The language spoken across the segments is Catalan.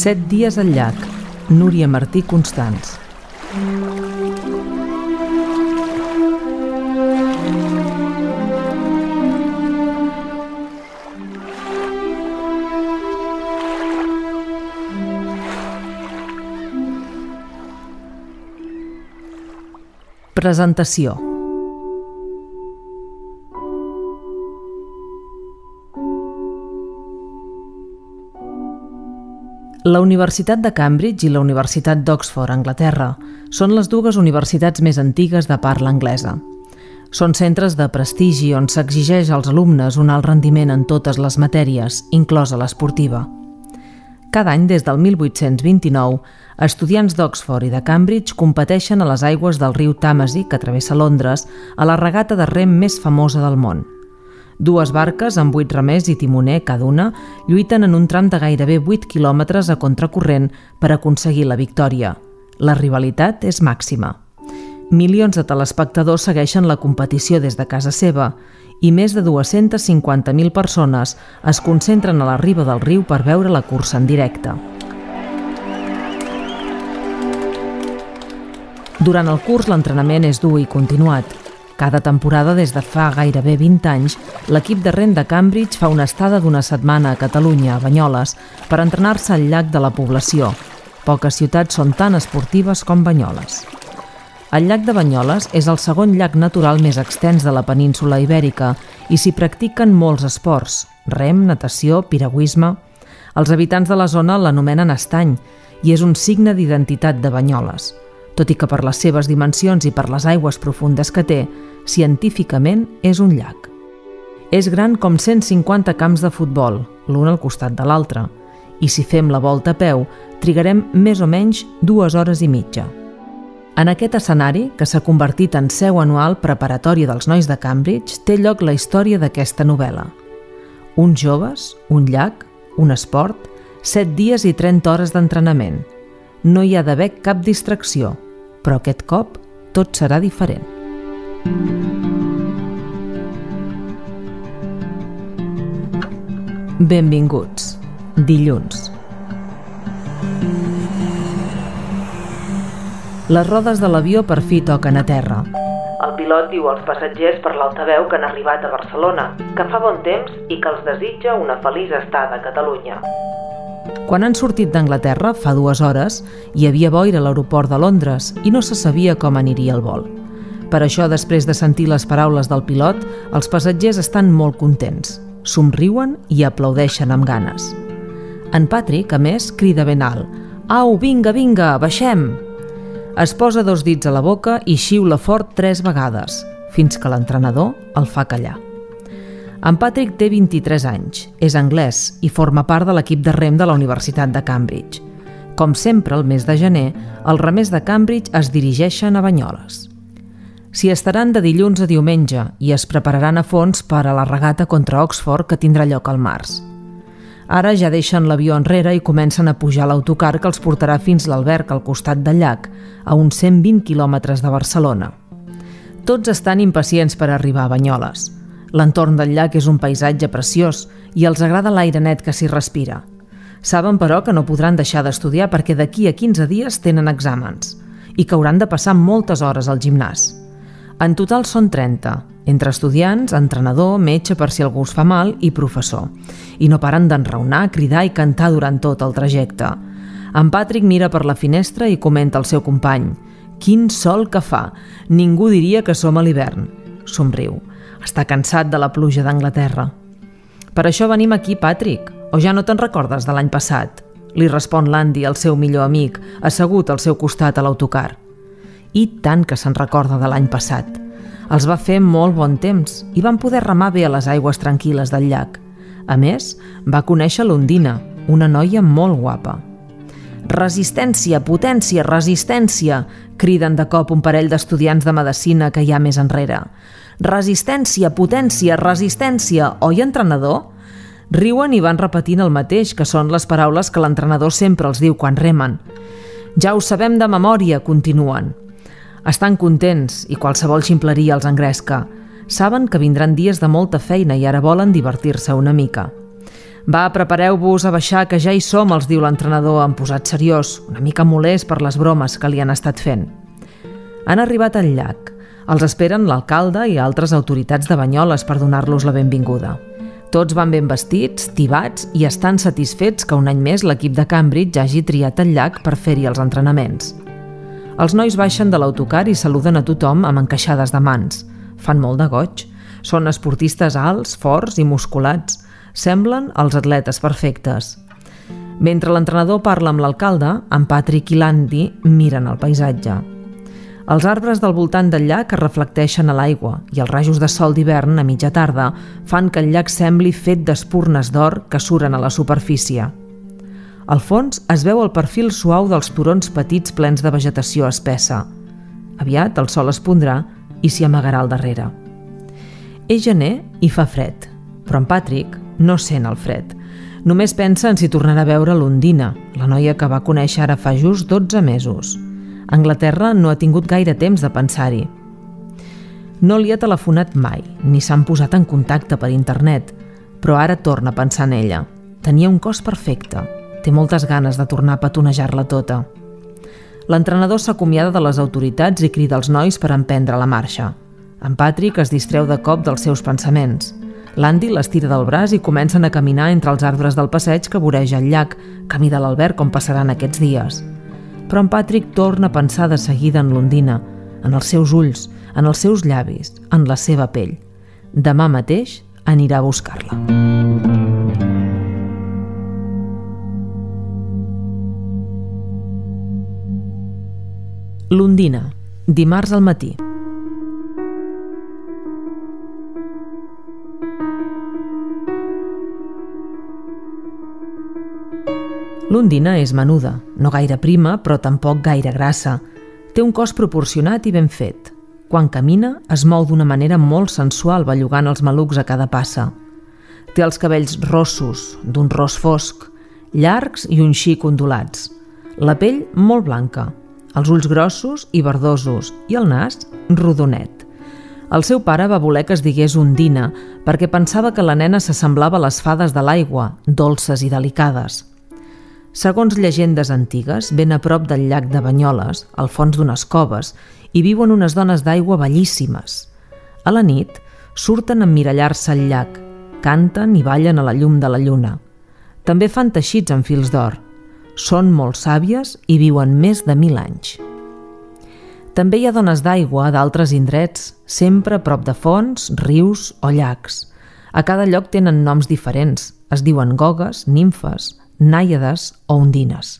7 dies al llac. Núria Martí Constans. Presentació. La Universitat de Cambridge i la Universitat d'Oxford, Anglaterra, són les dues universitats més antigues de parla anglesa. Són centres de prestigi on s'exigeix als alumnes un alt rendiment en totes les matèries, inclosa l'esportiva. Cada any, des del 1829, estudiants d'Oxford i de Cambridge competeixen a les aigües del riu Tàmesi, que travessa Londres, a la regata de rem més famosa del món. Dues barques amb 8 remers i timoner cada una lluiten en un tram de gairebé 8 quilòmetres a contracorrent per aconseguir la victòria. La rivalitat és màxima. Milions de telespectadors segueixen la competició des de casa seva i més de 250.000 persones es concentren a la riba del riu per veure la cursa en directe. Durant el curs, l'entrenament és dur i continuat. Cada temporada, des de fa gairebé 20 anys, l'equip de rem de Cambridge fa una estada d'1 setmana a Catalunya, a Banyoles, per entrenar-se al llac de la població. Poques ciutats són tan esportives com Banyoles. El llac de Banyoles és el segon llac natural més extens de la península ibèrica i s'hi practiquen molts esports: rem, natació, piragüisme. Els habitants de la zona l'anomenen estany i és un signe d'identitat de Banyoles. Tot i que per les seves dimensions i per les aigües profundes que té, científicament és un llac. És gran com 150 camps de futbol, l'un al costat de l'altre, i si fem la volta a peu, trigarem més o menys 2 hores i mitja. En aquest escenari, que s'ha convertit en seu anual preparatòria dels nois de Cambridge, té lloc la història d'aquesta novel·la. Uns joves, un llac, un esport, 7 dies i 30 hores d'entrenament. No hi ha d'haver cap distracció, però aquest cop tot serà diferent. Benvinguts. Dilluns. Les rodes de l'avió per fi toquen a terra. El pilot diu als passatgers per l'altaveu que han arribat a Barcelona, que fa bon temps i que els desitja una feliç estada a Catalunya. Quan han sortit d'Anglaterra, fa 2 hores, hi havia boira a l'aeroport de Londres i no se sabia com aniria el vol. Per això, després de sentir les paraules del pilot, els passatgers estan molt contents, somriuen i aplaudeixen amb ganes. En Patrick, a més, crida ben alt: «Au, vinga, vinga, baixem!» Es posa 2 dits a la boca i xiula fort 3 vegades, fins que l'entrenador el fa callar. En Patrick té 23 anys, és anglès i forma part de l'equip de rem de la Universitat de Cambridge. Com sempre, el mes de gener, els remers de Cambridge es dirigeixen a Banyoles. S'hi estaran de dilluns a diumenge i es prepararan a fons per a la regata contra Oxford que tindrà lloc al març. Ara ja deixen l'avió enrere i comencen a pujar l'autocar que els portarà fins l'alberg al costat del llac, a uns 120 quilòmetres de Barcelona. Tots estan impacients per arribar a Banyoles. L'entorn del llac és un paisatge preciós i els agrada l'aire net que s'hi respira. Saben, però, que no podran deixar d'estudiar perquè d'aquí a 15 dies tenen exàmens i que hauran de passar moltes hores al gimnàs. En total són 30, entre estudiants, entrenador, metge per si algú es fa mal i professor. I no paren d'enraonar, cridar i cantar durant tot el trajecte. En Patrick mira per la finestra i comenta al seu company: «Quin sol que fa! Ningú diria que som a l'hivern». Somriu. Està cansat de la pluja d'Anglaterra. «Per això venim aquí, Patrick, o ja no te'n recordes de l'any passat?», li respon l'Andy, el seu millor amic, assegut al seu costat a l'autocar. I tant que se'n recorda de l'any passat. Els va fer molt bon temps i van poder remar bé a les aigües tranquil·les del llac. A més, va conèixer l'Undina, una noia molt guapa. «Resistència, potència, resistència!», criden de cop un parell d'estudiants de medicina que hi ha més enrere. «Resistència, potència, resistència, oi, entrenador?» Riuen i van repetint el mateix, que són les paraules que l'entrenador sempre els diu quan remen. «Ja ho sabem de memòria», continuen. Estan contents i qualsevol ximpleria els engresca. Saben que vindran dies de molta feina i ara volen divertir-se una mica. «Va, prepareu-vos a baixar, que ja hi som», els diu l'entrenador, en posat seriós, una mica molest per les bromes que li han estat fent. Han arribat al llac. Els esperen l'alcalde i altres autoritats de Banyoles per donar-los la benvinguda. Tots van ben vestits, tibats i estan satisfets que un any més l'equip de Cambridge hagi triat el llac per fer-hi els entrenaments. Els nois baixen de l'autocar i saluden a tothom amb encaixades de mans. Fan molt de goig. Són esportistes alts, forts i musculats. Semblen els atletes perfectes. Mentre l'entrenador parla amb l'alcalde, en Patrick i l'Andy miren el paisatge. Els arbres del voltant del llac es reflecteixen a l'aigua i els rajos de sol d'hivern a mitja tarda fan que el llac sembli fet d'espurnes d'or que suren a la superfície. Al fons es veu el perfil suau dels turons petits plens de vegetació espessa. Aviat el sol es pondrà i s'hi amagarà al darrere. És gener i fa fred, però en Patrick no sent el fred. Només pensa en si tornarà a veure l'Undina, la noia que va conèixer ara fa just 12 mesos. Anglaterra no ha tingut gaire temps de pensar-hi. No li ha telefonat mai, ni s'han posat en contacte per internet, però ara torna a pensar en ella. Tenia un cos perfecte. Té moltes ganes de tornar a petonejar-la tota. L'entrenador s'acomiada de les autoritats i crida als nois per emprendre la marxa. En Patrick es distreu de cop dels seus pensaments. L'Andy l'estira del braç i comencen a caminar entre els arbres del passeig que voreja el llac, camí de l'Albert com passaran aquests dies. Però en Patrick torna a pensar de seguida en l'Undina, en els seus ulls, en els seus llavis, en la seva pell. Demà mateix anirà a buscar-la. L'Undina, dimarts al matí. L'Undina és menuda, no gaire prima, però tampoc gaire grassa. Té un cos proporcionat i ben fet. Quan camina, es mou d'una manera molt sensual, bellugant els malucs a cada passa. Té els cabells rossos, d'un ros fosc, llargs i un xic ondulats. La pell molt blanca, els ulls grossos i verdosos i el nas rodonet. El seu pare va voler que es digués Undina perquè pensava que la nena s'assemblava a les fades de l'aigua, dolces i delicades. Segons llegendes antigues, ben a prop del llac de Banyoles, al fons d'unes coves, hi viuen unes dones d'aigua bellíssimes. A la nit, surten a emmirallar-se al llac, canten i ballen a la llum de la lluna. També fan teixits amb fils d'or. Són molt sàvies i viuen més de 1000 anys. També hi ha dones d'aigua d'altres indrets, sempre a prop de fonts, rius o llacs. A cada lloc tenen noms diferents. Es diuen gogues, nimfes, nàiades o undines.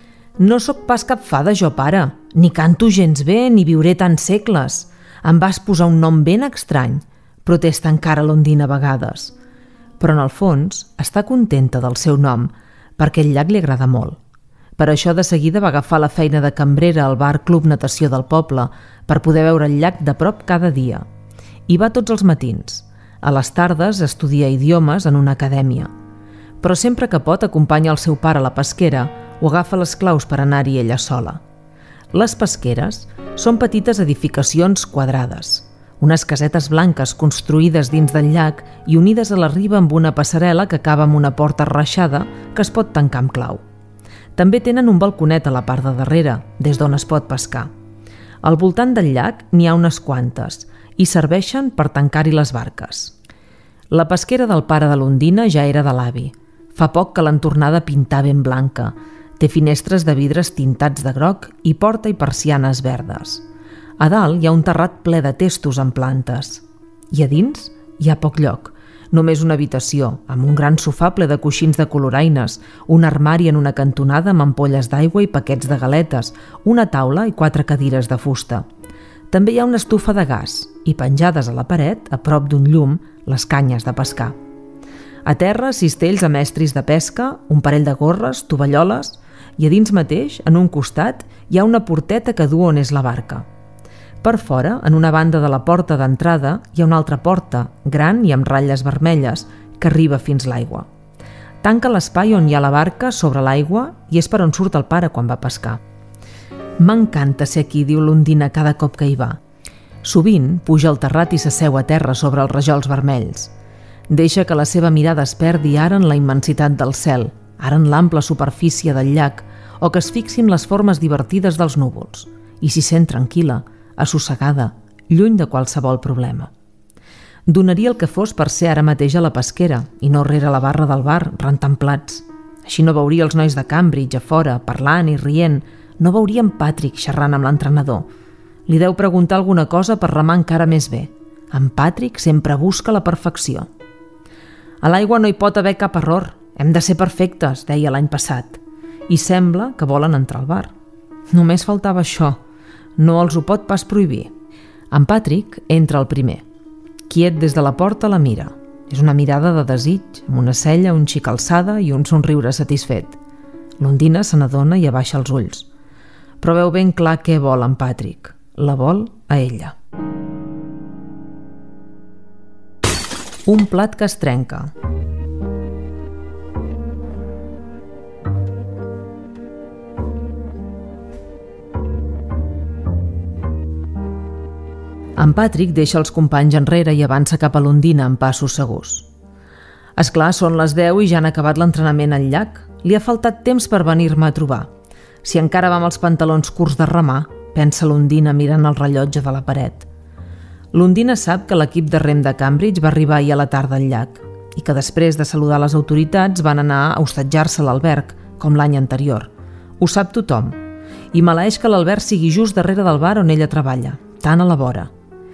No sóc pas cap fada jo, pare, ni canto gens bé ni viuré tants segles. Em vas posar un nom ben estrany, protesta encara l'Undina a vegades. Però en el fons està contenta del seu nom, perquè el llac li agrada molt. Per això de seguida va agafar la feina de cambrera al bar Club Natació del poble per poder veure el llac de prop cada dia. Hi va tots els matins. A les tardes estudia idiomes en una acadèmia. Però sempre que pot acompanya el seu pare a la pesquera o agafa les claus per anar-hi ella sola. Les pesqueres són petites edificacions quadrades, unes casetes blanques construïdes dins del llac i unides a la riba amb una passarel·la que acaba amb una porta reixada que es pot tancar amb clau. També tenen un balconet a la part de darrere, des d'on es pot pescar. Al voltant del llac n'hi ha unes quantes i serveixen per tancar-hi les barques. La pesquera del pare de l'Undina ja era de l'avi. Fa poc que l'han tornada a pintar ben blanca. Té finestres de vidres tintats de groc i porta i persianes verdes. A dalt hi ha un terrat ple de testos amb plantes. I a dins hi ha poc lloc. Només una habitació, amb un gran sofà ple de coixins de coloraines, un armari en una cantonada amb ampolles d'aigua i paquets de galetes, una taula i 4 cadires de fusta. També hi ha una estufa de gas i penjades a la paret, a prop d'un llum, les canyes de pescar. A terra, cistells amb estris de pesca, un parell de gorres, tovalloles, i a dins mateix, en un costat, hi ha una porteta que du on és la barca. Per fora, en una banda de la porta d'entrada, hi ha una altra porta, gran i amb ratlles vermelles, que arriba fins l'aigua. Tanca l'espai on hi ha la barca sobre l'aigua i és per on surt el pare quan va pescar. M'encanta ser aquí, diu l'Undina cada cop que hi va. Sovint puja al terrat i s'asseu a terra sobre els rajols vermells. Deixa que la seva mirada es perdi ara en la immensitat del cel, ara en l'ample superfície del llac, o que es fixi en les formes divertides dels núvols, i s'hi sent tranquil·la, assossegada, lluny de qualsevol problema. Donaria el que fos per ser ara mateix a la pesquera i no rere la barra del bar rentant plats. Així no veuria els nois de Cambridge a fora, parlant i rient, no veuria en Patrick xerrant amb l'entrenador. Li deu preguntar alguna cosa per remar encara més bé. En Patrick sempre busca la perfecció. A l'aigua no hi pot haver cap error, hem de ser perfectes, deia l'any passat. I sembla que volen entrar al bar. Només faltava això, no els ho pot pas prohibir. En Patrick entra el primer. Quiet des de la porta la mira. És una mirada de desig, amb una cella un xic alçada i un somriure satisfet. L'Undina se n'adona i abaixa els ulls. Però veu ben clar què vol en Patrick. La vol a ella. Un plat que es trenca. En Patrick deixa els companys enrere i avança cap a l'Undina amb passos segurs. Esclar, són les 10 i ja han acabat l'entrenament al llac. Li ha faltat temps per venir-me a trobar. Si encara va amb els pantalons curts de remar, pensa l'Undina mirant el rellotge de la paret. L'Undina sap que l'equip de rem de Cambridge va arribar ahir a la tarda al llac i que després de saludar les autoritats van anar a hostatjar-se a l'alberg, com l'any anterior. Ho sap tothom. I maleeix que l'alberg sigui just darrere del bar on ella treballa, tan a la vora.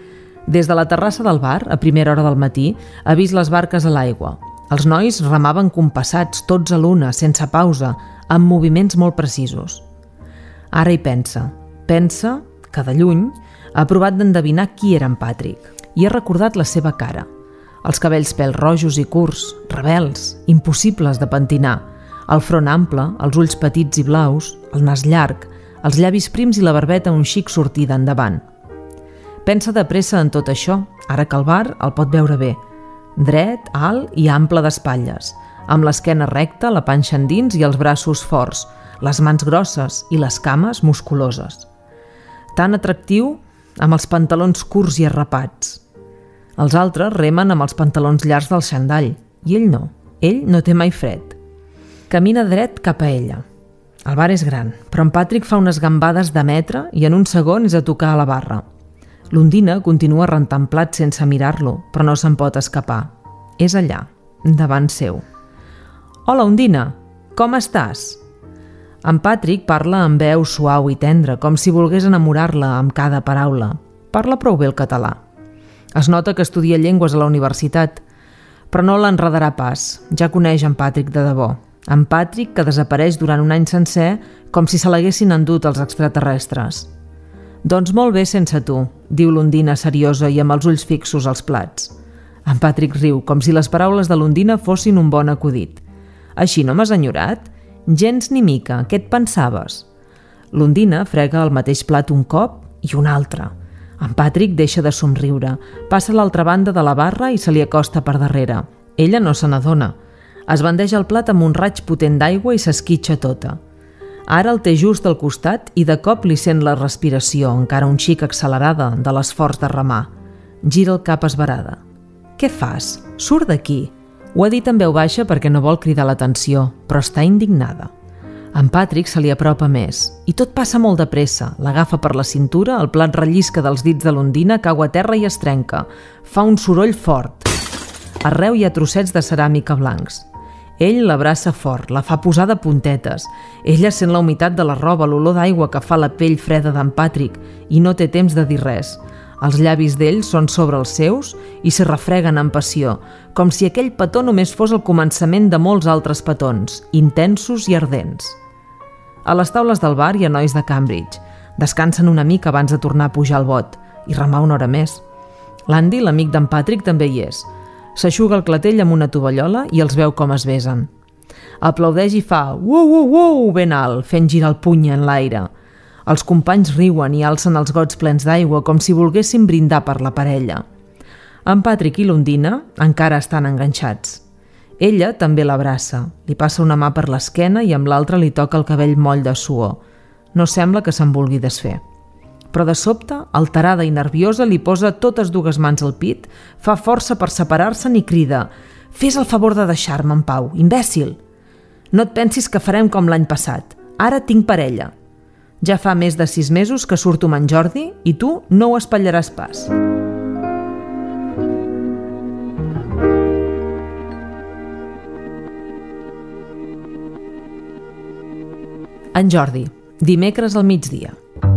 Des de la terrassa del bar, a primera hora del matí, ha vist les barques a l'aigua. Els nois remaven compassats, tots a l'una, sense pausa, amb moviments molt precisos. Ara hi pensa. Pensa que de lluny ha provat d'endevinar qui era en Patrick i ha recordat la seva cara. Els cabells pèls rojos i curts, rebels, impossibles de pentinar, el front ample, els ulls petits i blaus, el nas llarg, els llavis prims i la barbeta un xic sortida endavant. Pensa de pressa en tot això, ara que el bar el pot veure bé. Dret, alt i ample d'espatlles, amb l'esquena recta, la panxa endins i els braços forts, les mans grosses i les cames musculoses. Tan atractiu amb els pantalons curts i arrapats. Els altres remen amb els pantalons llargs del xandall, i ell no té mai fred. Camina dret cap a ella. El bar és gran, però en Patrick fa unes gambades de metre i en un segon és a tocar a la barra. L'Undina continua rentant plats sense mirar-lo, però no se'n pot escapar. És allà, davant seu. Hola, Undina, com estàs? En Patrick parla amb veu suau i tendra, com si volgués enamorar-la amb cada paraula. Parla prou bé el català. Es nota que estudia llengües a la universitat, però no l'enredarà pas. Ja coneix en Patrick de debò. En Patrick que desapareix durant un any sencer com si se l'haguessin endut els extraterrestres. Doncs molt bé sense tu, diu l'Undina seriosa i amb els ulls fixos als plats. En Patrick riu, com si les paraules de l'Undina fossin un bon acudit. Així no m'has enyorat? Gens ni mica, què et pensaves? L'Undina frega el mateix plat un cop i un altre. En Patrick deixa de somriure, passa a l'altra banda de la barra i se li acosta per darrere. Ella no se n'adona. Es bandeja el plat amb un raig potent d'aigua i s'esquitxa tota. Ara el té just al costat i de cop li sent la respiració, encara un xic accelerada, de l'esforç de remar. Gira el cap esverada. Què fas? Surt d'aquí. Ho ha dit en veu baixa perquè no vol cridar l'atenció, però està indignada. En Patrick se li apropa més, i tot passa molt de pressa. L'agafa per la cintura, el plat rellisca dels dits de l'Undina, cau a terra i es trenca. Fa un soroll fort. Arreu hi ha trossets de ceràmica blancs. Ell l'abraça fort, la fa posar de puntetes. Ella sent la humitat de la roba, l'olor d'aigua que fa la pell freda d'en Patrick i no té temps de dir res. Els llavis d'ell són sobre els seus i s'hi refreguen amb passió, com si aquell petó només fos el començament de molts altres petons, intensos i ardents. A les taules del bar hi ha nois de Cambridge. Descansen una mica abans de tornar a pujar al bot i remar una hora més. L'Andy, l'amic d'en Patrick, també hi és. S'aixuga el clatell amb una tovallola i els veu com es besen. Aplaudeix i fa «Uuu» ben alt, fent girar el puny en l'aire. Els companys riuen i alcen els gots plens d'aigua com si volguessin brindar per la parella. En Patrick i l'Undina encara estan enganxats. Ella també l'abraça, li passa una mà per l'esquena i amb l'altra li toca el cabell moll de suor. No sembla que se'n vulgui desfer. però de sobte, alterada i nerviosa, li posa totes dues mans al pit, fa força per separar-se'n i crida: «Fes el favor de deixar-me en pau, imbècil! No et pensis que farem com l'any passat. Ara tinc parella. Ja fa més de 6 mesos que surto amb en Jordi i tu no ho espatllaràs pas». En Jordi, dimecres al migdia.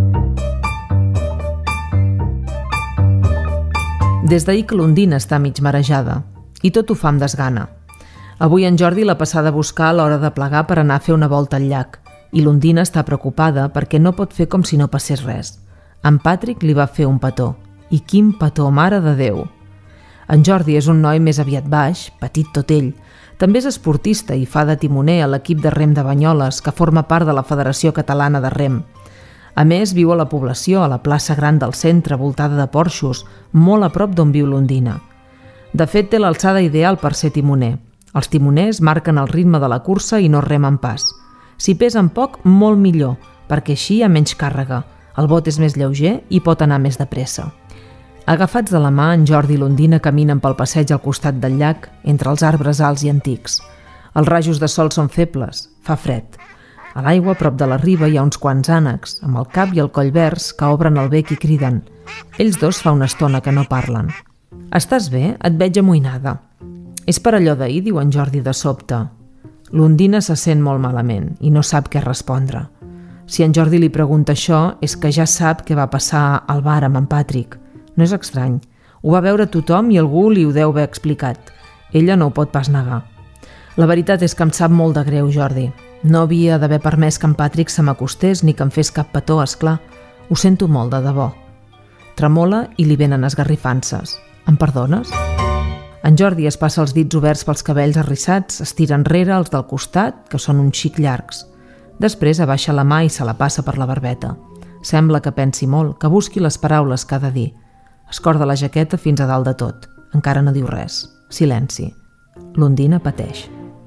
Des d'ahir que l'Ondina està mig marejada i tot ho fa amb desgana. Avui en Jordi l'ha passada a buscar a l'hora de plegar per anar a fer una volta al llac i l'Ondina està preocupada perquè no pot fer com si no passés res. En Patrick li va fer un petó. I quin petó, mare de Déu! En Jordi és un noi més aviat baix, petit tot ell. També és esportista i fa de timoner a l'equip de rem de Banyoles, que forma part de la Federació Catalana de Rem. A més, viu a la població, a la plaça gran del centre, voltada de porxos, molt a prop d'on viu l'Ondina. De fet, té l'alçada ideal per ser timoner. Els timoners marquen el ritme de la cursa i no remen pas. Si pesen poc, molt millor, perquè així hi ha menys càrrega. El bot és més lleuger i pot anar més de pressa. Agafats de la mà, en Jordi i l'Ondina caminen pel passeig al costat del llac, entre els arbres alts i antics. Els rajos de sol són febles, fa fred. A l'aigua, a prop de la riba, hi ha uns quants ànecs, amb el cap i el coll verds, que obren el bec i criden. Ells dos fa una estona que no parlen. «Estàs bé? Et veig amoïnada». «És per allò d'ahir», diu en Jordi de sobte. L'Ondina se sent molt malament i no sap què respondre. Si en Jordi li pregunta això, és que ja sap què va passar al bar amb en Patrick. No és estrany. Ho va veure tothom i algú li ho deu haver explicat. Ella no ho pot pas negar. La veritat és que em sap molt de greu, Jordi. No havia d'haver permès que en Patrick se m'acostés ni que em fes cap petó, esclar. Ho sento molt, de debò. Tremola i li venen esgarrifances. Em perdones? En Jordi es passa els dits oberts pels cabells arrissats, estira enrere els del costat, que són un xic llargs. Després abaixa la mà i se la passa per la barbeta. Sembla que pensi molt, que busqui les paraules que ha de dir. Escorda la jaqueta fins a dalt de tot. Encara no diu res. Silenci. L'Ondina pateix.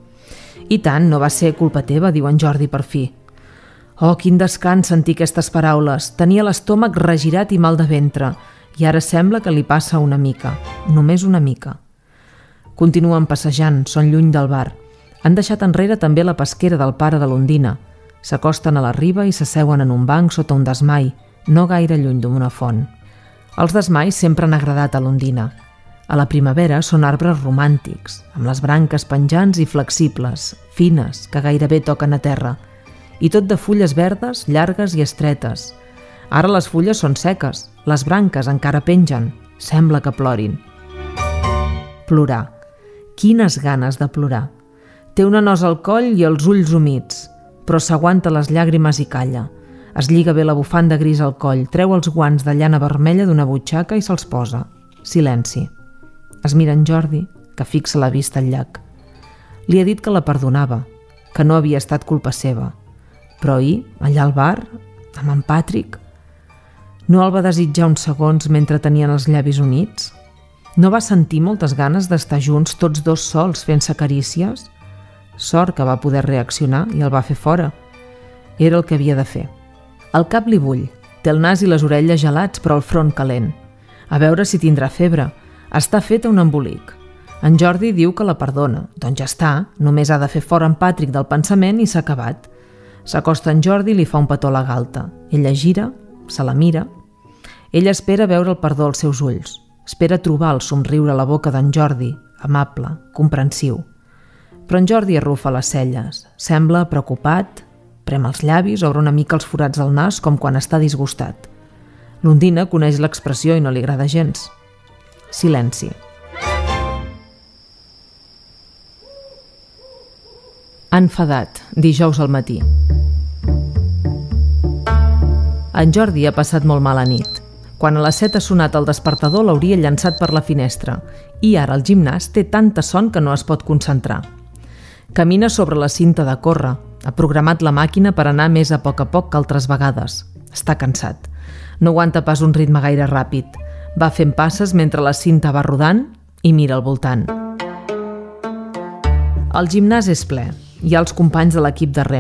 «I tant, no va ser culpa teva», diu en Jordi per fi. «Oh, quin descans sentir aquestes paraules. Tenia l'estómac regirat i mal de ventre, i ara sembla que li passa una mica. Només una mica». Continuen passejant, són lluny del bar. Han deixat enrere també la pesquera del pare de l'Ondina. S'acosten a la riba i s'asseuen en un banc sota un desmai, no gaire lluny d'una font. Els desmais sempre han agradat a l'Ondina. A la primavera són arbres romàntics, amb les branques penjants i flexibles, fines, que gairebé toquen a terra, i tot de fulles verdes, llargues i estretes. Ara les fulles són seques, les branques encara pengen, sembla que plorin. Plorar. Quines ganes de plorar. Té una nosa al coll i els ulls humits, però s'aguanta les llàgrimes i calla. Es lliga bé la bufanda gris al coll, treu els guants de llana vermella d'una butxaca i se'ls posa. Silenci. Es mira en Jordi, que fixa la vista al llac. Li ha dit que la perdonava, que no havia estat culpa seva. Però ahir, allà al bar, amb en Patrick, no el va desitjar uns segons mentre tenien els llavis units? No va sentir moltes ganes d'estar junts tots dos sols fent-se carícies? Sort que va poder reaccionar i el va fer fora. Era el que havia de fer. El cap li bull, té el nas i les orelles gelats però el front calent. A veure si tindrà febre. Està feta un embolic. En Jordi diu que la perdona. Doncs ja està, només ha de fer fora en Patrick del pensament i s'ha acabat. S'acosta en Jordi i li fa un petó a la galta. Ella gira, se la mira. Ella espera veure el perdó als seus ulls. Espera trobar el somriure a la boca d'en Jordi, amable, comprensiu. Però en Jordi arrufa les celles. Sembla preocupat, prem els llavis, obre una mica els forats del nas com quan està disgustat. L'Ondina coneix l'expressió i no li agrada gens. Silenci. Enfadat, dijous al matí. En Jordi ha passat molt mala nit. Quan a les 7 ha sonat el despertador l'hauria llançat per la finestra i ara el gimnàs té tanta son que no es pot concentrar. Camina sobre la cinta de córrer. Ha programat la màquina per anar més a poc que altres vegades. Està cansat. No aguanta pas un ritme gaire ràpid. Va fent passes mentre la cinta va rodant i mira al voltant. El gimnàs és ple. Hi ha els companys de l'equip de rem.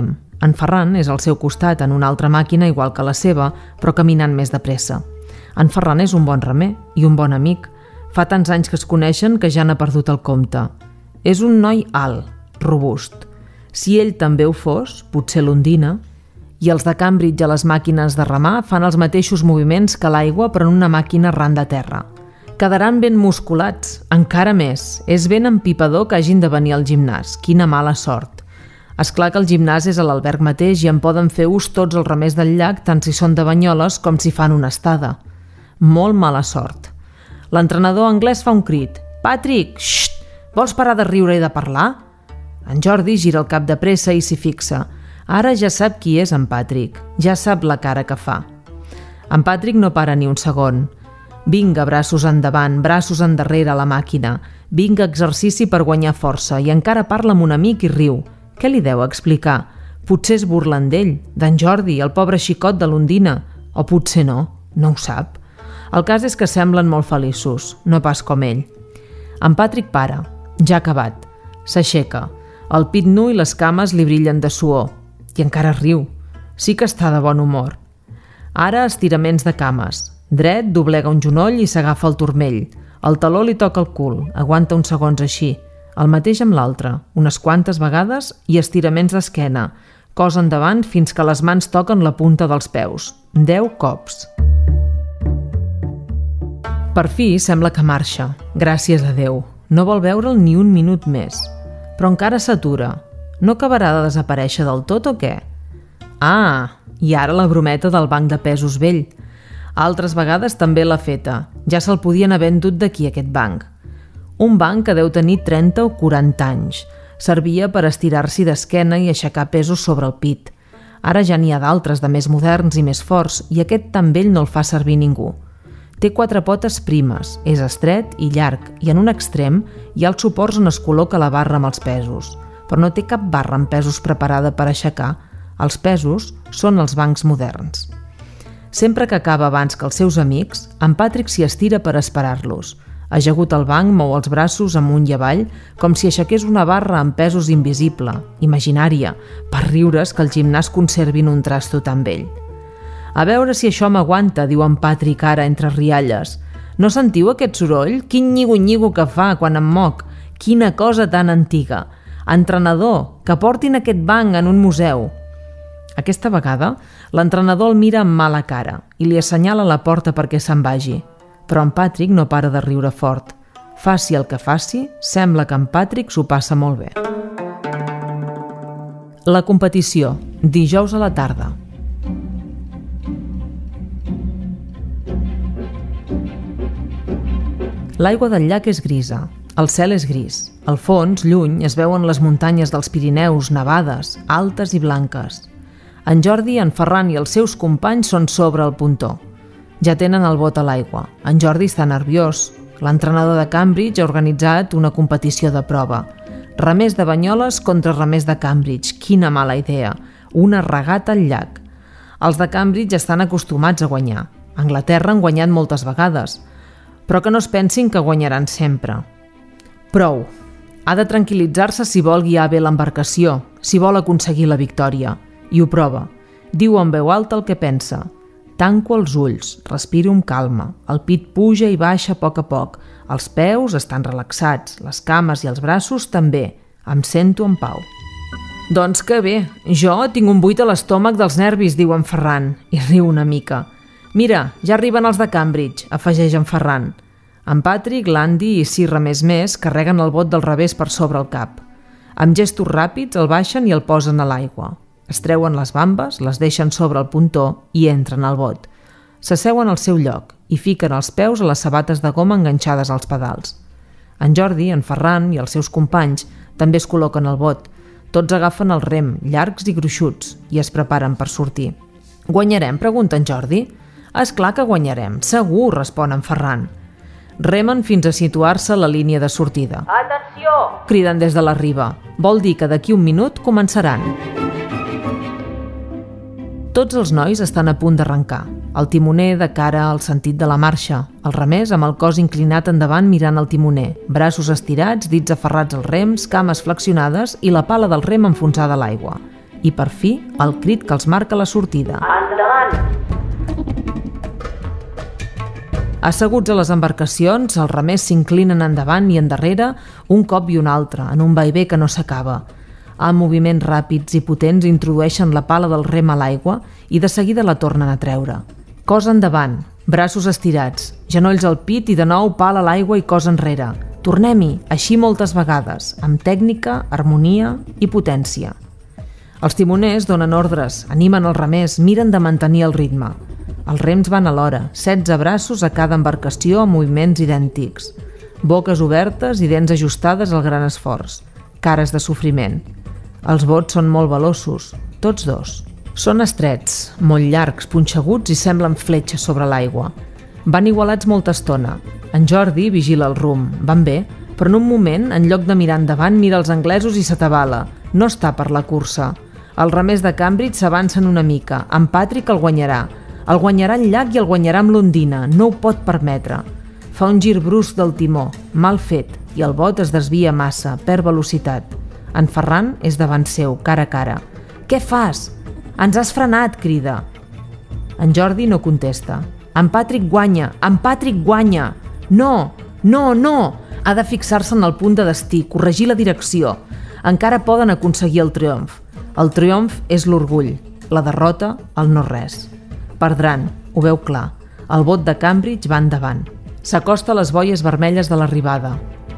En Ferran és al seu costat en una altra màquina igual que la seva, però caminant més de pressa. En Ferran és un bon remer i un bon amic. Fa tants anys que es coneixen que ja n'ha perdut el compte. És un noi alt, robust. Si ell també ho fos, potser l'Ondina. I els de Cambridge a les màquines de remar fan els mateixos moviments que l'aigua però en una màquina ran de terra. Quedaran ben musculats, encara més. És ben empipador que hagin de venir al gimnàs. Quina mala sort. És clar que el gimnàs és a l'alberg mateix i en poden fer ús tots els remers del llac tant si són de Banyoles com si fan una estada. Molt mala sort. L'entrenador anglès fa un crit. «Patrick, xxt! Vols parar de riure i de parlar?» En Jordi gira el cap de pressa i s'hi fixa. Ara ja sap qui és en Patrick. Ja sap la cara que fa. En Patrick no para ni un segon. Vinga, braços endavant, braços endarrere a la màquina. Vinga, exercici per guanyar força. I encara parla amb un amic i riu. Què li deu explicar? Potser es burlen d'ell, d'en Jordi, el pobre xicot de l'Ondina. O potser no, no ho sap. El cas és que semblen molt feliços, no pas com ell. En Patrick para, ja ha acabat. S'aixeca. El pit nu i les cames li brillen de suor. I encara riu. Sí que està de bon humor. Ara estiraments de cames. Dret, doblega un genoll i s'agafa el turmell. El taló li toca el cul, aguanta uns segons així. El mateix amb l'altre, unes quantes vegades i estiraments d'esquena. Cos endavant fins que les mans toquen la punta dels peus. 10 cops. Per fi sembla que marxa. Gràcies a Déu. No vol veure'l ni un minut més. Però encara s'atura. No acabarà de desaparèixer del tot o què? Ah, i ara la brometa del banc de pesos vell. Altres vegades també l'ha feta. Ja se'l podien haver endut d'aquí aquest banc. Un banc que deu tenir 30 o 40 anys. Servia per estirar-s'hi d'esquena i aixecar pesos sobre el pit. Ara ja n'hi ha d'altres de més moderns i més forts i aquest tan vell no el fa servir ningú. Té 4 potes primes, és estret i llarg i en un extrem hi ha els suports on es col·loca la barra amb els pesos. Però no té cap barra amb pesos preparada per aixecar. Els pesos són els bancs moderns. Sempre que acaba abans que els seus amics, en Patrick s'hi estira per esperar-los. Ajagut al banc, mou els braços amunt i avall, com si aixequés una barra amb pesos invisible, imaginària, per riure's que el gimnàs conservin un trasto tan vell. A veure si això m'aguanta, diu en Patrick ara entre rialles. No sentiu aquest soroll? Quin nyigo-nyigo que fa quan em moc! Quina cosa tan antiga! Entrenador, que portin aquest banc en un museu. Aquesta vegada, l'entrenador el mira amb mala cara i li assenyala la porta perquè se'n vagi. Però en Patrick no para de riure fort. Faci el que faci, sembla que en Patrick s'ho passa molt bé. La competició, dijous a la tarda. L'aigua del llac és grisa, el cel és gris. Al fons, lluny, es veuen les muntanyes dels Pirineus, nevades, altes i blanques. En Jordi, en Ferran i els seus companys són sobre el pontó. Ja tenen el bot a l'aigua. En Jordi està nerviós. L'entrenador de Cambridge ha organitzat una competició de prova. Remers de Banyoles contra remers de Cambridge. Quina mala idea. Una regata al llac. Els de Cambridge estan acostumats a guanyar. A Anglaterra han guanyat moltes vegades. Però que no es pensin que guanyaran sempre. Prou. Ha de tranquil·litzar-se si vol guiar bé l'embarcació, si vol aconseguir la victòria. I ho prova. Diu en veu alta el que pensa. Tanco els ulls, respiro amb calma. El pit puja i baixa a poc. Els peus estan relaxats, les cames i els braços també. Em sento en pau. Doncs que bé, jo tinc un buit a l'estómac dels nervis, diu en Ferran, i riu una mica. Mira, ja arriben els de Cambridge, afegeix en Ferran. En Patrick, l'Andy i 6 remers més carreguen el bot del revés per sobre el cap. Amb gestos ràpids el baixen i el posen a l'aigua. Es treuen les bambes, les deixen sobre el pontó i entren al bot. S'asseuen al seu lloc i fiquen els peus a les sabates de goma enganxades als pedals. En Jordi, en Ferran i els seus companys també es col·loquen al bot. Tots agafen el rem, llargs i gruixuts, i es preparen per sortir. Guanyarem? Pregunta en Jordi. És clar que guanyarem, segur, respon en Ferran. Remen fins a situar-se a la línia de sortida. Atenció! Criden des de la riba. Vol dir que d'aquí un minut començaran. Tots els nois estan a punt d'arrencar. El timoner de cara al sentit de la marxa, el remers amb el cos inclinat endavant mirant el timoner, braços estirats, dits aferrats als rems, cames flexionades i la pala del rem enfonsada a l'aigua. I per fi, el crit que els marca la sortida. Endavant! Asseguts a les embarcacions, els remers s'inclinen endavant i endarrere un cop i un altre, en un vaivé que no s'acaba. Amb moviments ràpids i potents introdueixen la pala del rem a l'aigua i de seguida la tornen a treure. Cos endavant, braços estirats, genolls al pit i de nou pala a l'aigua i cos enrere. Tornem-hi, així moltes vegades, amb tècnica, harmonia i potència. Els timoners donen ordres, animen els remers, miren de mantenir el ritme. Els rems van alhora, 16 braços a cada embarcació amb moviments idèntics. Boques obertes i dents ajustades al gran esforç. Cares de sofriment. Els bots són molt veloços, tots dos. Són estrets, molt llargs, punxeguts i semblen fletxes sobre l'aigua. Van igualats molta estona. En Jordi vigila el rumb. Van bé, però en un moment, en lloc de mirar endavant, mira els anglesos i s'atabala. No està per la cursa. Els remers de Cambridge s'avancen una mica. En Patrick el guanyarà. El guanyarà el llac i el guanyarà amb l'ondina. No ho pot permetre. Fa un gir brusc del timó, mal fet, i el bot es desvia massa, perd velocitat. En Ferran és davant seu, cara a cara. «Què fas? Ens has frenat!» crida. En Jordi no contesta. «En Patrick guanya! En Patrick guanya! No! No! No!» Ha de fixar-se en el punt de destí, corregir la direcció. Encara poden aconseguir el triomf. El triomf és l'orgull, la derrota, el no-res. Perdran, ho veu clar. El bot de Cambridge va endavant. S'acosta a les boies vermelles de l'arribada.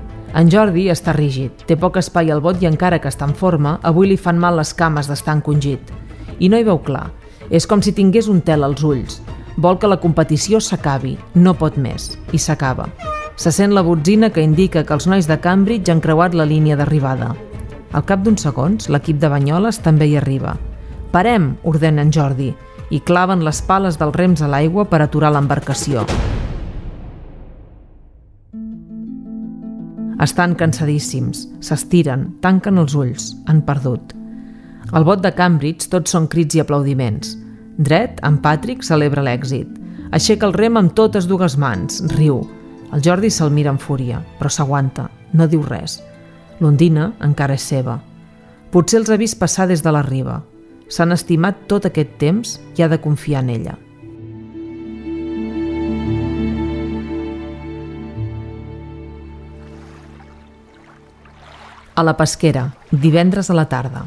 En Jordi està rígid, té poc espai al bot i encara que està en forma, avui li fan mal les cames d'estar encongit. I no hi veu clar. És com si tingués un tel als ulls. Vol que la competició s'acabi, no pot més, i s'acaba. Se sent la botzina que indica que els nois de Cambridge han creuat la línia d'arribada. Al cap d'uns segons, l'equip de Banyoles també hi arriba. «Parem!» ordena en Jordi, i claven les pales dels rems a l'aigua per aturar l'embarcació. Estan cansadíssims, s'estiren, tanquen els ulls, han perdut. Al bot de Cambridge tots són crits i aplaudiments. Dret, en Patrick celebra l'èxit. Aixeca el rem amb totes dues mans, riu. El Jordi se'l mira amb fúria, però s'aguanta, no diu res. L'ondina encara és seva. Potser els ha vist passar des de la riba. S'han estimat tot aquest temps i ha de confiar en ella. A la pesquera, divendres a la tarda.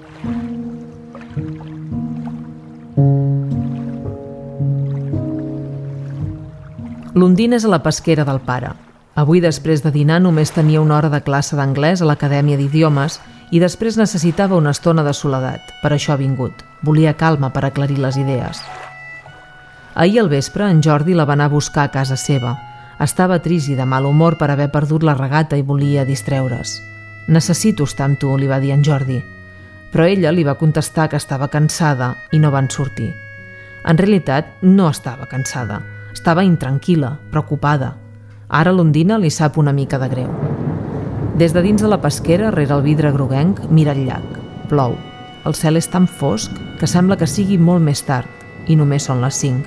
L'Ondina és a la pesquera del pare. Avui, després de dinar, només tenia una hora de classe d'anglès a l'Acadèmia d'Idiomes i després necessitava una estona de soledat. Per això ha vingut. Volia calma per aclarir les idees. Ahir al vespre, en Jordi la va anar a buscar a casa seva. Estava trist i de mal humor per haver perdut la regata i volia distreure's. «Necessito estar amb tu», li va dir en Jordi. Però ella li va contestar que estava cansada i no van sortir. En realitat, no estava cansada. Estava intranquil·la, preocupada. Ara l'Ondina li sap una mica de greu. Des de dins de la pesquera, rere el vidre groguenc, mira el llac. Plou. El cel és tan fosc que sembla que sigui molt més tard i només són les 5.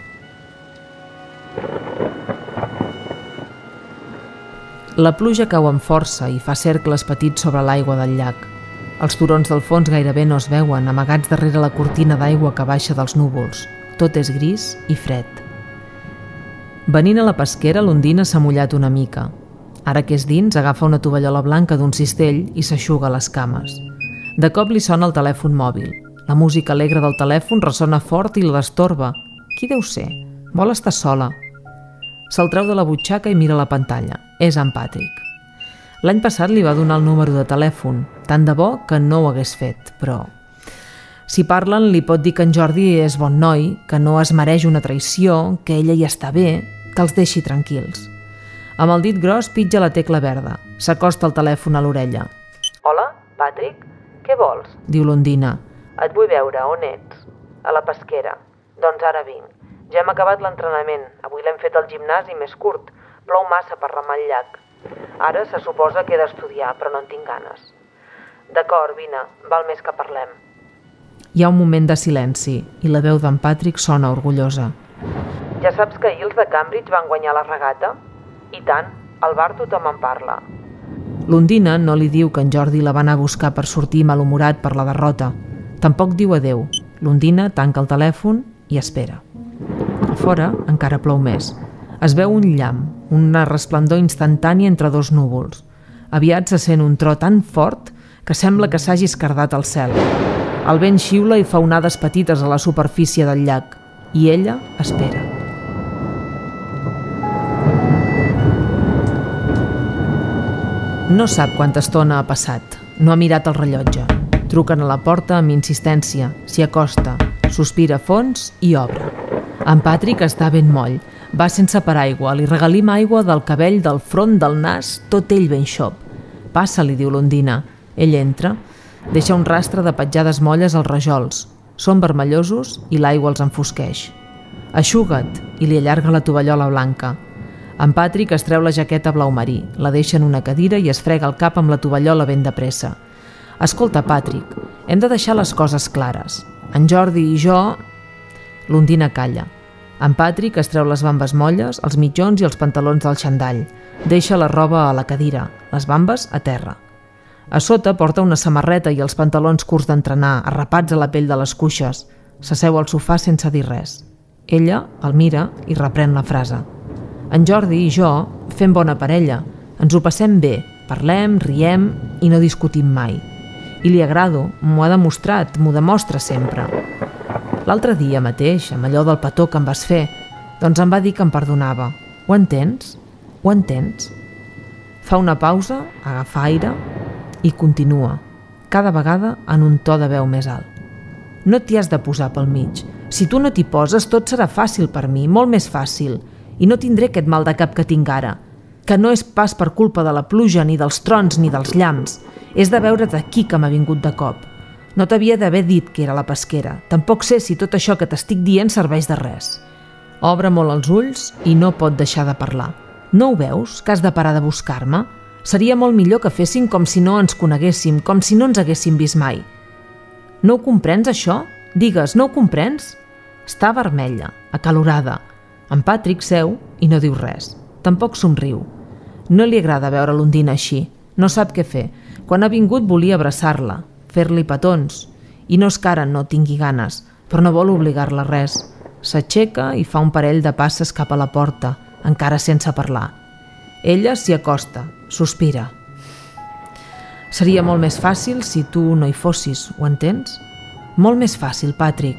La pluja cau amb força i fa cercles petits sobre l'aigua del llac. Els turons del fons gairebé no es veuen, amagats darrere la cortina d'aigua que baixa dels núvols. Tot és gris i fred. Venint a la pesquera, l'Ondina s'ha mullat una mica. Ara que és dins, agafa una tovallola blanca d'un cistell i s'eixuga les cames. De cop li sona el telèfon mòbil. La música alegre del telèfon ressona fort i la destorba. Qui deu ser? Vol estar sola. Se'l treu de la butxaca i mira la pantalla. És en Patrick. L'any passat li va donar el número de telèfon, tant de bo que no ho hagués fet, però... Si parlen, li pot dir que en Jordi és bon noi, que no es mereix una traïció, que ella hi està bé, que els deixi tranquils. Amb el dit gros pitja la tecla verda. S'acosta el telèfon a l'orella. «Hola, Patrick? Què vols?», diu l'Ondina. «Et vull veure, on ets?» «A la pesquera». «Doncs ara vinc. Ja hem acabat l'entrenament. Avui l'hem fet al gimnàs i més curt. Plou massa per remar el llac. Ara se suposa que he d'estudiar, però no en tinc ganes». «D'acord, vine. Val més que parlem». Hi ha un moment de silenci i la veu d'en Patrick sona orgullosa. «Ja saps que ahir els de Cambridge van guanyar la regata? I tant, al bar tothom en parla». L'Ondina no li diu que en Jordi la va anar a buscar per sortir malhumorat per la derrota. Tampoc diu adeu. L'Undina tanca el telèfon i espera. A fora encara plou més. Es veu un llamp, una resplendor instantània entre dos núvols. Aviat se sent un tro tan fort que sembla que s'hagi escardat el cel. El vent xiula i fa onades petites a la superfície del llac, i ella espera. No sap quanta estona ha passat. No ha mirat el rellotge. Truquen a la porta amb insistència, s'hi acosta, sospira a fons i obre. En Patrick està ben moll. Va sense paraigua, li regalim aigua del cabell, del front, del nas, tot ell ben xop. Passa, li diu l'Undina. Ell entra, deixa un rastre de petjades molles als rajols. Són vermellosos i l'aigua els enfosqueix. Eixuga't, i li allarga la tovallola blanca. En Patrick es treu la jaqueta blau marí, la deixa en una cadira i es frega el cap amb la tovallola ben de pressa. Escolta, Patrick, hem de deixar les coses clares. En Jordi i jo... L'Undina calla. En Patrick es treu les bambes molles, els mitjons i els pantalons del xandall. Deixa la roba a la cadira, les bambes a terra. A sota porta una samarreta i els pantalons curts d'entrenar, arrapats a la pell de les cuixes. S'asseu al sofà sense dir res. Ella el mira i reprèn la frase. En Jordi i jo fem bona parella. Ens ho passem bé, parlem, riem i no discutim mai. I li agrado, m'ho ha demostrat, m'ho demostra sempre. L'altre dia mateix, amb allò del petó que em vas fer, doncs em va dir que em perdonava. Ho entens? Ho entens? Fa una pausa, agafa aire i continua, cada vegada en un to de veu més alt. No t'hi has de posar pel mig. Si tu no t'hi poses, tot serà fàcil per mi, molt més fàcil, i no tindré aquest mal de cap que tinc ara, que no és pas per culpa de la pluja, ni dels trons, ni dels llamps. És de veure't aquí que m'ha vingut de cop. No t'havia d'haver dit que era la pesquera. Tampoc sé si tot això que t'estic dient serveix de res. Obre molt els ulls i no pot deixar de parlar. No ho veus, que has de parar de buscar-me? Seria molt millor que féssim com si no ens coneguéssim, com si no ens haguéssim vist mai. No ho comprens, això? Digues, no ho comprens? Està vermella, acalorada. En Patrick seu i no diu res. Tampoc somriu. No li agrada veure l'Undina així. No sap què fer. Quan ha vingut volia abraçar-la, fer-li petons, i no és que ara no tingui ganes, però no vol obligar-la a res. S'aixeca i fa un parell de passes cap a la porta, encara sense parlar. Ella s'hi acosta, sospira. Seria molt més fàcil si tu no hi fossis, ho entens? Molt més fàcil, Patrick.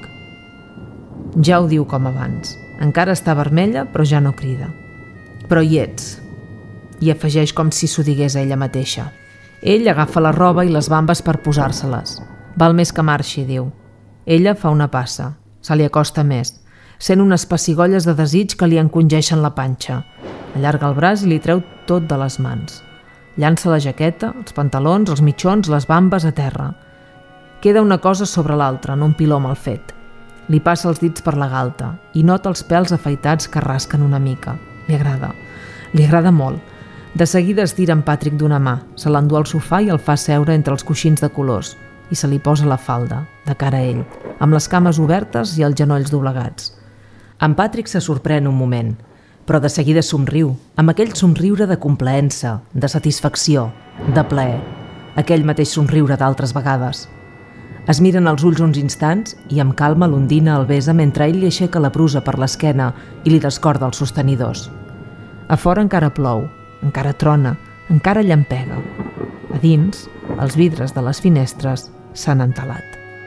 Ja ho diu com abans. Encara està vermella, però ja no crida. Però hi ets. I afegeix com si s'ho digués a ella mateixa. Ell agafa la roba i les bambes per posar-se-les. Val més que marxi, diu. Ella fa una passa. Se li acosta més. Sent unes pessigolles de desig que li encongeixen la panxa. Allarga el braç i li treu tot de les mans. Llança la jaqueta, els pantalons, els mitjons, les bambes a terra. Queda una cosa sobre l'altra, en un piló mal fet. Li passa els dits per la galta i nota els pèls afaitats que rasquen una mica. Li agrada molt. De seguida estira en Patrick d'una mà, se l'endú al sofà i el fa seure entre els coixins de colors i se li posa la falda, de cara a ell, amb les cames obertes i els genolls doblegats. En Patrick se sorprèn un moment, però de seguida somriu, amb aquell somriure de complaença, de satisfacció, de plaer, aquell mateix somriure d'altres vegades. Es miren els ulls uns instants i amb calma l'Undina el besa mentre ell li aixeca la brusa per l'esquena i li descorda els sostenidors. A fora encara plou, encara trona, encara llampega. A dins, els vidres de les finestres s'han entelat.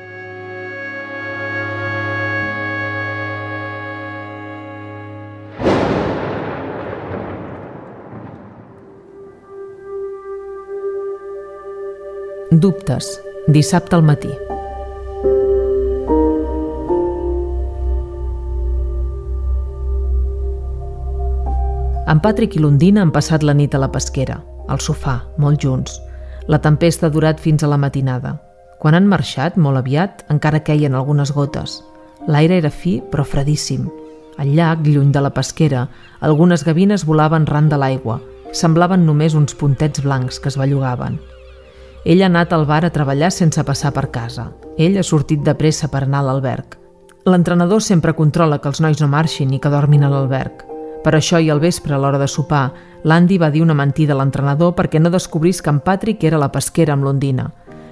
Dubtes, dissabte al matí. En Patrick i l'Undina han passat la nit a la pesquera, al sofà, molt junts. La tempesta ha durat fins a la matinada. Quan han marxat, molt aviat, encara queien algunes gotes. L'aire era fi, però fredíssim. Al llac, lluny de la pesquera, algunes gavines volaven ran de l'aigua. Semblaven només uns puntets blancs que es bellugaven. Ell ha anat al bar a treballar sense passar per casa. Ell ha sortit de pressa per anar a l'alberg. L'entrenador sempre controla que els nois no marxin i que dormin a l'alberg. Per això i al vespre, a l'hora de sopar, l'Andy va dir una mentida a l'entrenador perquè no descobrís que en Patrick era a la pesquera amb l'Undina.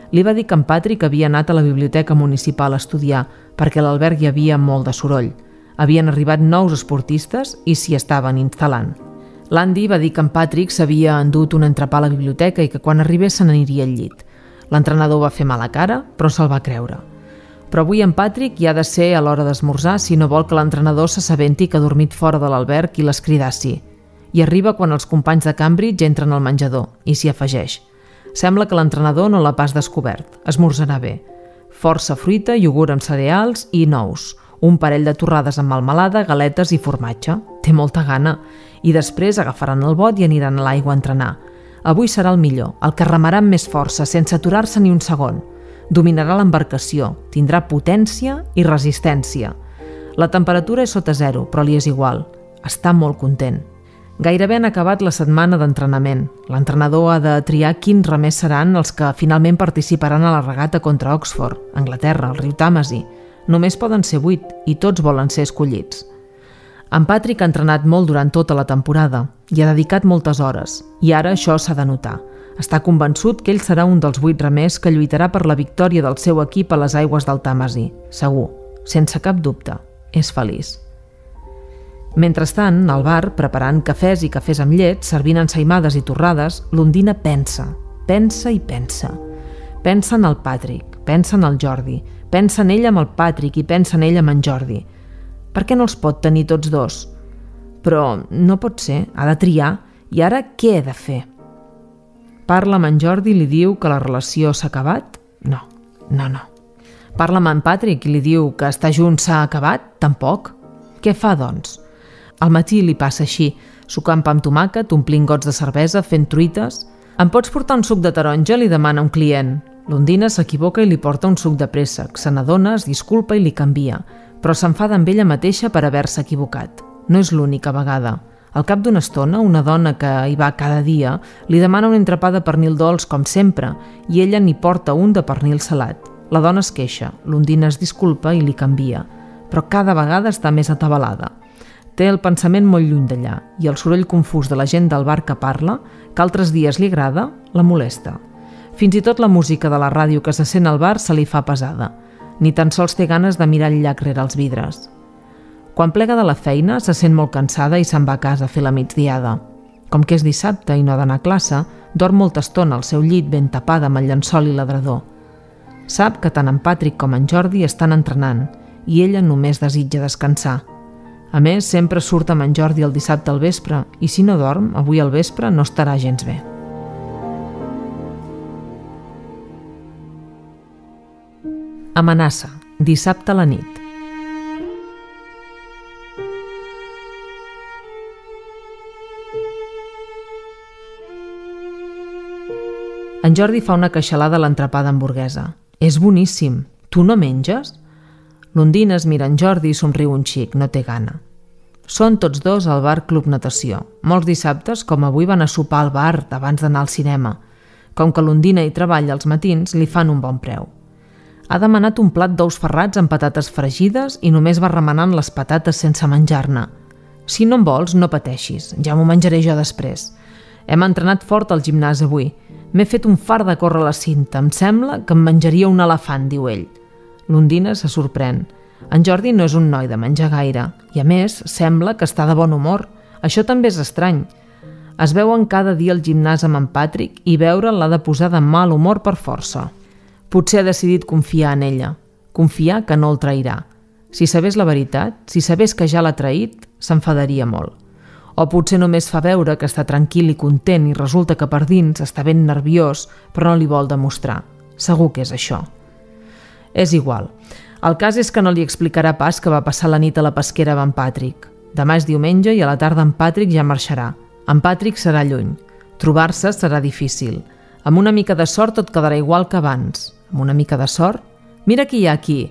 Li va dir que en Patrick havia anat a la biblioteca municipal a estudiar perquè a l'alberg hi havia molt de soroll. Havien arribat nous esportistes i s'hi estaven instal·lant. L'Andy va dir que en Patrick s'havia endut un entrepà a la biblioteca i que quan arribés se n'aniria al llit. L'entrenador va fer mala cara, però se'l va creure. Però avui en Patrick hi ha de ser a l'hora d'esmorzar si no vol que l'entrenador s'assabenti que ha dormit fora de l'alberg i l'escridassi. I arriba quan els companys de Cambridge entren al menjador i s'hi afegeix. Sembla que l'entrenador no l'ha pas descobert. Esmorzarà bé. Força fruita, iogurt amb cereals i nous. Un parell de torrades amb melmelada, galetes i formatge. Té molta gana. I després agafaran el bot i aniran a l'aigua a entrenar. Avui serà el millor, el que remarà amb més força, sense aturar-se ni un segon. Dominarà l'embarcació, tindrà potència i resistència. La temperatura és sota zero, però li és igual. Està molt content. Gairebé han acabat la setmana d'entrenament. L'entrenador ha de triar quins remers seran els que finalment participaran a la regata contra Oxford, Anglaterra, al riu Tàmesi. Només poden ser 8 i tots volen ser escollits. En Patrick ha entrenat molt durant tota la temporada i ha dedicat moltes hores, i ara això s'ha de notar. Està convençut que ell serà un dels 8 remers que lluitarà per la victòria del seu equip a les aigües del Tàmesi. Segur, sense cap dubte, és feliç. Mentrestant, al bar, preparant cafès i cafès amb llet, servint ensaïmades i torrades, l'Undina pensa i pensa. Pensa en el Patrick, pensa en el Jordi, pensa en ell amb el Patrick i pensa en ell amb en Jordi. Per què no els pot tenir tots dos? Però no pot ser, ha de triar, i ara què he de fer? Parla amb en Jordi i li diu que la relació s'ha acabat? No. Parla amb en Patrick i li diu que estar junts s'ha acabat? Tampoc. Què fa, doncs? Al matí li passa així, sucant pa amb tomàquet, omplint gots de cervesa, fent truites. Em pots portar un suc de taronja? Li demana un client. L'Undina s'equivoca i li porta un suc de préssec. Se n'adona, es disculpa i li canvia, però s'enfada amb ella mateixa per haver-se equivocat. No és l'única vegada. Al cap d'una estona, una dona que hi va cada dia li demana un entrepà de pernil dolç com sempre i ella n'hi porta un de pernil salat. La dona es queixa, l'Undina es disculpa i li canvia, però cada vegada està més atabalada. Té el pensament molt lluny d'allà i el soroll confús de la gent del bar que parla, que altres dies li agrada, la molesta. Fins i tot la música de la ràdio que se sent al bar se li fa pesada. Ni tan sols té ganes de mirar el llac rere els vidres. Quan plega de la feina, se sent molt cansada i se'n va a casa a fer la migdiada. Com que és dissabte i no ha d'anar a classe, dorm molta estona al seu llit ben tapada amb el llençol i l'adredor. Sap que tant en Patrick com en Jordi estan entrenant i ella només desitja descansar. A més, sempre surt amb en Jordi el dissabte al vespre i si no dorm, avui al vespre no estarà gens bé. Amenaça, dissabte a la nit. En Jordi fa una queixalada a l'entrepà d'hamburguesa. És boníssim. Tu no menges? L'Undina es mira en Jordi i somriu un xic, no té gana. Són tots dos al bar Club Natació. Molts dissabtes, com avui, van a sopar al bar abans d'anar al cinema. Com que l'Undina hi treballa als matins, li fan un bon preu. Ha demanat un plat d'ous ferrats amb patates fregides i només va remenant les patates sense menjar-ne. Si no en vols, no pateixis, ja m'ho menjaré jo després. Hem entrenat fort al gimnàs avui. M'he fet un fart de córrer la cinta, em sembla que em menjaria un elefant, diu ell. L'Undina se sorprèn. En Jordi no és un noi de menjar gaire i, a més, sembla que està de bon humor. Això també és estrany. Es veuen cada dia al gimnàs amb en Patrick i veure'l l'ha de posar de mal humor per força. Potser ha decidit confiar en ella, confiar que no el trairà. Si sabés la veritat, si sabés que ja l'ha traït, s'enfadaria molt. O potser només fa veure que està tranquil i content i resulta que per dins està ben nerviós, però no li vol demostrar. Segur que és això. És igual. El cas és que no li explicarà pas que va passar la nit a la pesquera amb en Patrick. Demà és diumenge i a la tarda en Patrick ja marxarà. En Patrick serà lluny. Trobar-se serà difícil. Amb una mica de sort tot quedarà igual que abans. Amb una mica de sort? Mira qui hi ha aquí.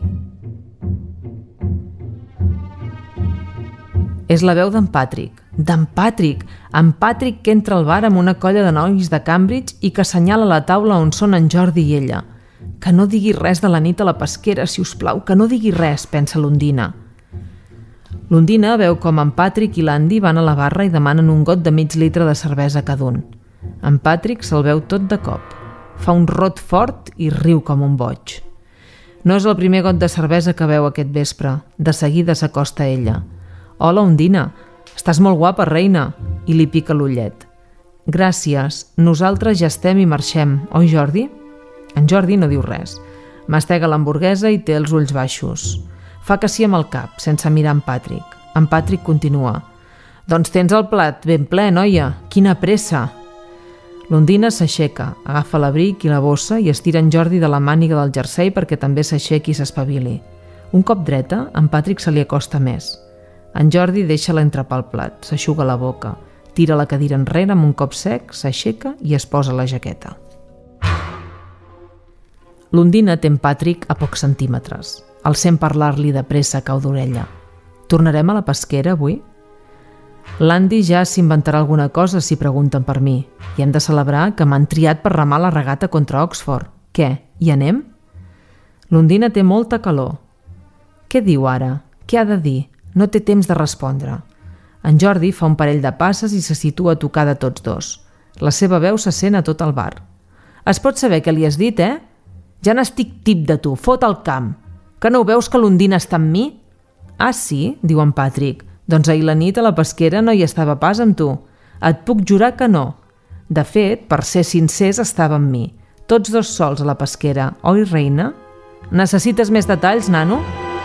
És la veu d'en Patrick. D'en Patrick! En Patrick que entra al bar amb una colla de nois de Cambridge i que assenyala la taula on són en Jordi i ella. Que no digui res de la nit a la pesquera, si us plau, que no digui res, pensa l'Undina. L'Undina veu com en Patrick i l'Andy van a la barra i demanen un got de mig litre de cervesa cada un. En Patrick se'l veu tot de cop. fa un rot fort i riu com un boig. No és el primer got de cervesa que veu aquest vespre. De seguida s'acosta a ella. «Hola, Ondina, estàs molt guapa, reina», i li pica l'ullet. «Gràcies, nosaltres ja estem i marxem, oi, Jordi?» En Jordi no diu res. Mastega l'hamburguesa i té els ulls baixos. Fa que sí amb el cap, sense mirar en Patrick. En Patrick continua. «Doncs tens el plat ben ple, noia. Quina pressa!» L'Ondina s'aixeca, agafa l'abric i la bossa i estira en Jordi de la màniga del jersei perquè també s'aixequi i s'espavili. Un cop dreta, en Patrick se li acosta més. En Jordi deixa-la entrepar el plat, s'aixuga la boca, tira la cadira enrere amb un cop sec, s'aixeca i es posa la jaqueta. L'Ondina té en Patrick a pocs centímetres. El sent parlar-li de pressa a cau d'orella. «Tornarem a la pesquera avui?» «L'Andy ja s'inventarà alguna cosa si pregunten per mi. I hem de celebrar que m'han triat per remar la regata contra Oxford. Què, hi anem?» L'Ondina té molta calor. «Què diu ara? Què ha de dir?» No té temps de respondre. En Jordi fa un parell de passes i se situa a tocar de tots dos. La seva veu se sent a tot el bar. «Es pot saber què li has dit, eh? Ja n'estic tip de tu, fot al camp. Que no ho veus que l'Ondina està amb mi?» «Ah, sí?» diu en Patrick. «Doncs ahir la nit a la pesquera no hi estava pas amb tu. Et puc jurar que no. De fet, per ser sincers, estava amb mi. Tots dos sols a la pesquera, oi, reina? Necessites més detalls, nano?»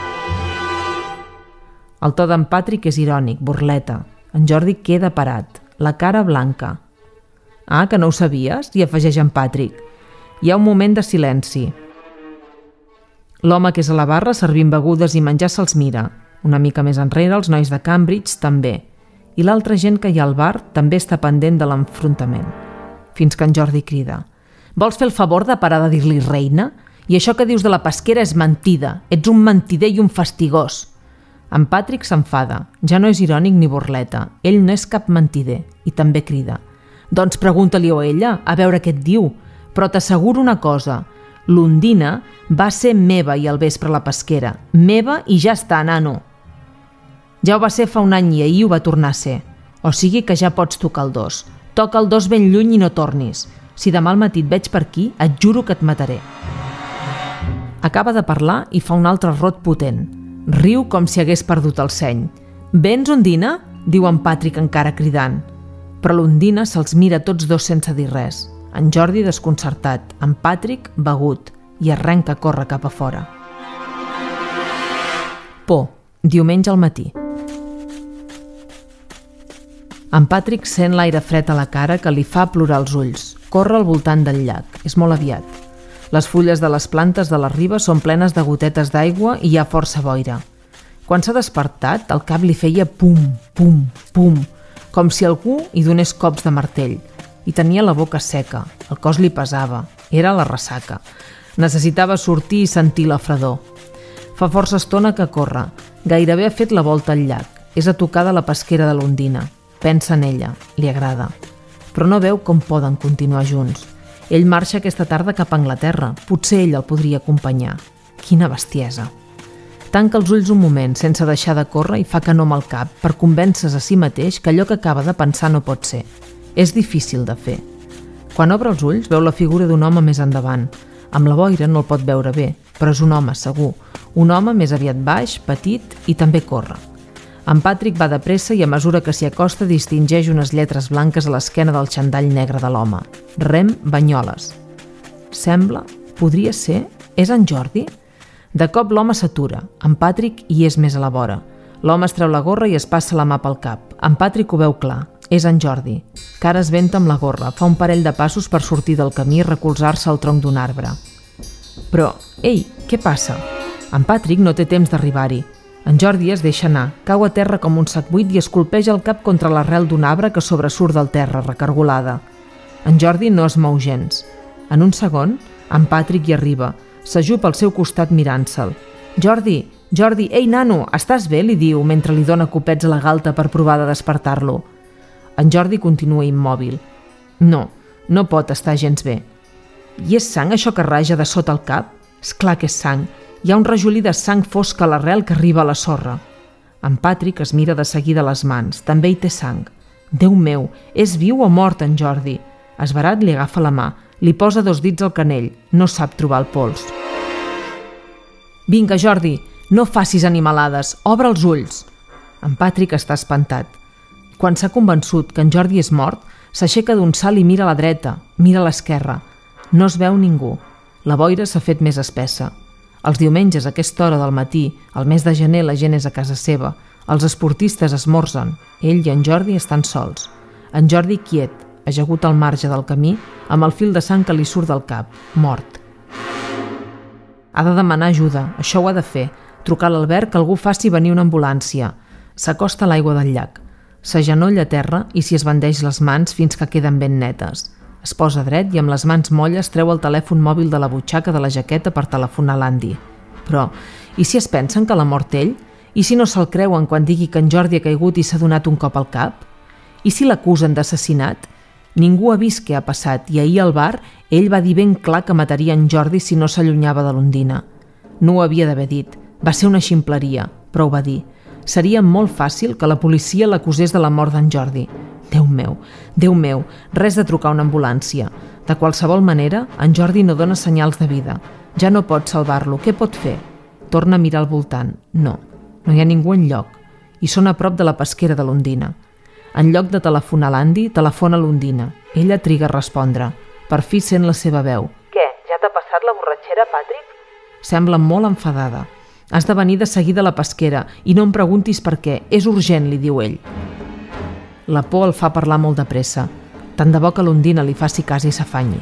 El to d'en Patrick és irònic, burleta. En Jordi queda parat, la cara blanca. «Ah, que no ho sabies?» i afegeix en Patrick. Hi ha un moment de silenci. L'home que és a la barra servint begudes i menjar se'ls mira. Una mica més enrere, els nois de Cambridge també. I l'altra gent que hi ha al bar també està pendent de l'enfrontament. Fins que en Jordi crida. «Vols fer el favor de parar de dir-li reina? I això que dius de la pesquera és mentida. Ets un mentider i un fastigós». En Patrick s'enfada. Ja no és irònic ni burleta. Ell no és cap mentider. I també crida. «Doncs pregunta-li-ho a ella, a veure què et diu. Però t'asseguro una cosa. L'Ondina va ser meva i al vespre a la pesquera. Meva i ja està, nano. Ja ho va ser fa un any i ahir ho va tornar a ser. O sigui que ja pots tocar el dos. Toca el dos ben lluny i no tornis. Si demà al matí et veig per aquí, et juro que et mataré». Acaba de parlar i fa un altre rot potent. Riu com si hagués perdut el seny. «Vens, Ondina?» diu en Patrick encara cridant. Però l'Ondina se'ls mira tots dos sense dir res. En Jordi desconcertat, en Patrick begut, i arrenca a córrer cap a fora. Por, diumenge al matí. En Patrick sent l'aire fred a la cara que li fa plorar els ulls. Corre al voltant del llac. És molt aviat. Les fulles de les plantes de la riba són plenes de gotetes d'aigua i hi ha força boira. Quan s'ha despertat, el cap li feia pum, pum, pum, com si algú hi donés cops de martell. I tenia la boca seca, el cos li pesava, era la ressaca. Necessitava sortir i sentir la fredor. Fa força estona que corre, gairebé ha fet la volta al llac. És a tocar de la pesquera de l'Ondina. Pensa en ella, li agrada. Però no veu com poden continuar junts. Ell marxa aquesta tarda cap a Anglaterra. Potser ell el podria acompanyar. Quina bestiesa. Tanca els ulls un moment sense deixar de córrer i fa que no amb el cap per convèncer-se a si mateix que allò que acaba de pensar no pot ser. És difícil de fer. Quan obre els ulls veu la figura d'un home més endavant. Amb la boira no el pot veure bé, però és un home segur. Un home més aviat baix, petit i també corre. En Patrick va de pressa i a mesura que s'hi acosta distingeix unes lletres blanques a l'esquena del xandall negre de l'home. Rem Banyoles. Sembla, podria ser, és en Jordi? De cop l'home s'atura. En Patrick hi és més a la vora. L'home es treu la gorra i es passa la mà pel cap. En Patrick ho veu clar. És en Jordi. Cara es venta amb la gorra. Fa un parell de passos per sortir del camí i recolzar-se al tronc d'un arbre. Però, ei, què passa? En Patrick no té temps d'arribar-hi. En Jordi es deixa anar, cau a terra com un sac buit i es colpeja el cap contra l'arrel d'un arbre que sobresurt del terra, recargolada. En Jordi no es mou gens. En un segon, en Patrick hi arriba. S'ajupa al seu costat mirant-se'l. «Jordi, Jordi, ei, nano, estàs bé?», li diu, mentre li dona copets a la galta per provar de despertar-lo. En Jordi continua immòbil. No, no pot estar gens bé. I és sang, això que raja de sota el cap? És clar que és sang. Hi ha un rajolí de sang fosca a l'arrel que arriba a la sorra. En Patrick es mira de seguida les mans. També hi té sang. Déu meu, és viu o mort en Jordi? Esverat li agafa la mà, Li posa 2 dits al canell, no sap trobar el pols. «Vinga, Jordi, no facis animalades, obre els ulls!» En Patrick està espantat. Quan s'ha convençut que en Jordi és mort, s'aixeca d'un salt i mira a la dreta, mira a l'esquerra. No es veu ningú. La boira s'ha fet més espessa. Els diumenges, a aquesta hora del matí, al mes de gener, la gent és a casa seva. Els esportistes esmorzen. Ell i en Jordi estan sols. En Jordi quiet, ajagut al marge del camí, amb el fil de sang que li surt del cap, mort. Ha de demanar ajuda, això ho ha de fer. Trucar a l'Albert que algú faci venir una ambulància. S'acosta a l'aigua del llac. S'agenolla a terra i s'hi esbandeix les mans fins que queden ben netes. Es posa dret i amb les mans molles treu el telèfon mòbil de la butxaca de la jaqueta per telefonar a l'Andy. Però, i si es pensen que l'ha mort ell? I si no se'l creuen quan digui que en Jordi ha caigut i s'ha donat un cop al cap? I si l'acusen d'assassinat? Ningú ha vist què ha passat i ahir al bar ell va dir ben clar que mataria en Jordi si no s'allunyava de l'Ondina. No ho havia d'haver dit. Va ser una ximpleria, però ho va dir. Seria molt fàcil que la policia l'acusés de la mort d'en Jordi. Déu meu, res de trucar una ambulància. De qualsevol manera, en Jordi no dona senyals de vida. Ja no pot salvar-lo, què pot fer? Torna a mirar al voltant. No hi ha ningú enlloc. I són a prop de la pesquera de l'Ondina. En lloc de telefonar a l'Andy, telefona a l'Ondina. Ella triga a respondre. Per fi sent la seva veu. Què, ja t'ha passat la borratxera, Patrick? Sembla molt enfadada. Has de venir de seguida a la pesquera i no em preguntis per què. És urgent, li diu ell. La por el fa parlar molt de pressa. Tant de bo que l'Ondina li faci cas i s'afanyi.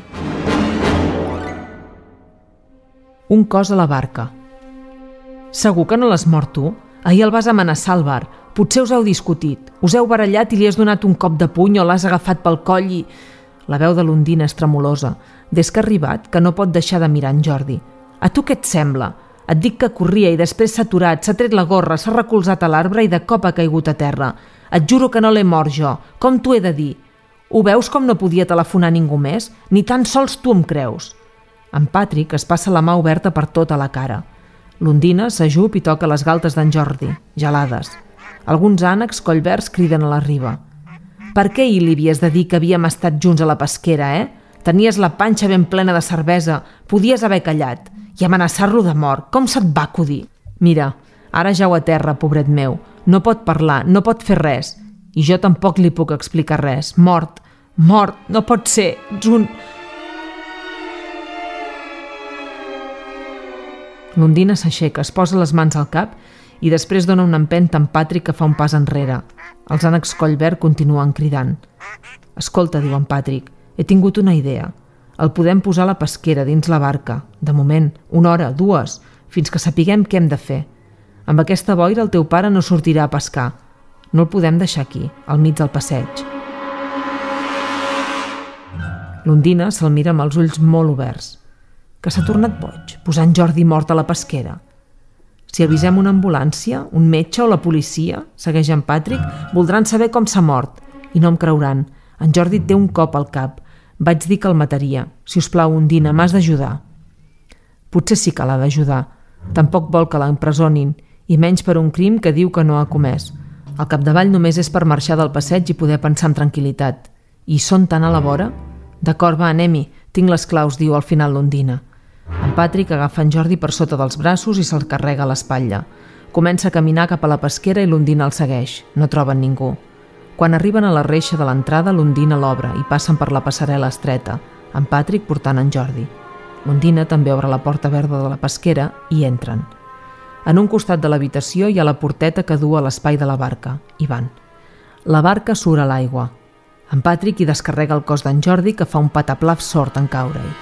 Un cos a la barca. Segur que no l'has mort tu? Ahir el vas amenaçar al bar. Potser us heu discutit. Us heu barallat i li has donat un cop de puny o l'has agafat pel coll i... La veu de l'Ondina és tremolosa. Des que ha arribat, que no pot deixar de mirar en Jordi. A tu què et sembla? Et dic que corria i després s'ha aturat, s'ha tret la gorra, s'ha recolzat a l'arbre i de cop ha caigut a terra. Et juro que no l'he mort jo. Com t'ho he de dir? Ho veus com no podia telefonar ningú més? Ni tan sols tu em creus. En Patrick es passa la mà oberta per tota la cara. L'Ondina s'ajup i toca les galtes d'en Jordi, gelades. Alguns ànecs collverds criden a la riba. Per què ahir li havies de dir que havíem estat junts a la pesquera, Tenies la panxa ben plena de cervesa, podies haver callat. I amenaçar-lo de mort, com se't va acudir? Mira, ara jau a terra, pobret meu. No pot parlar, no pot fer res. I jo tampoc li puc explicar res. Mort, no pot ser. Ets un... L'Ondina s'aixeca, es posa les mans al cap i després dona una empenta a en Patrick que fa un pas enrere. Els ànecs collverd continuen cridant. Escolta, diu en Patrick, he tingut una idea. El podem posar a la pesquera dins la barca. De moment, 1 hora, 2, fins que sapiguem què hem de fer. Amb aquesta boira el teu pare no sortirà a pescar. No el podem deixar aquí, al mig del passeig. L'Ondina se'l mira amb els ulls molt oberts. Que s'ha tornat boig, posant Jordi mort a la pesquera. Si avisem una ambulància, un metge o la policia, segueix en Patrick, voldran saber com s'ha mort. I no em creuran. En Jordi té un cop al cap. Vaig dir que el mataria. Si us plau, Ondina, m'has d'ajudar. Potser sí que l'ha d'ajudar. Tampoc vol que l'empresonin, i menys per un crim que diu que no ha comès. Al capdavall només és per marxar del passeig i poder pensar amb tranquil·litat. I són tan a la vora? D'acord, va, anem-hi. Tinc les claus, diu al final l'Ondina. En Patrick agafa en Jordi per sota dels braços i se'l carrega a l'espatlla. Comença a caminar cap a la pesquera i l'Ondina el segueix. No troben ningú. Quan arriben a la reixa de l'entrada, l'Ondina l'obre i passen per la passarel·la estreta, en Patrick portant en Jordi. L'Ondina també obre la porta verda de la pesquera i entren. En un costat de l'habitació hi ha la porteta que du a l'espai de la barca. Hi van. La barca surt a l'aigua. En Patrick hi descarrega el cos d'en Jordi, que fa un pataplaf sord en caure-hi.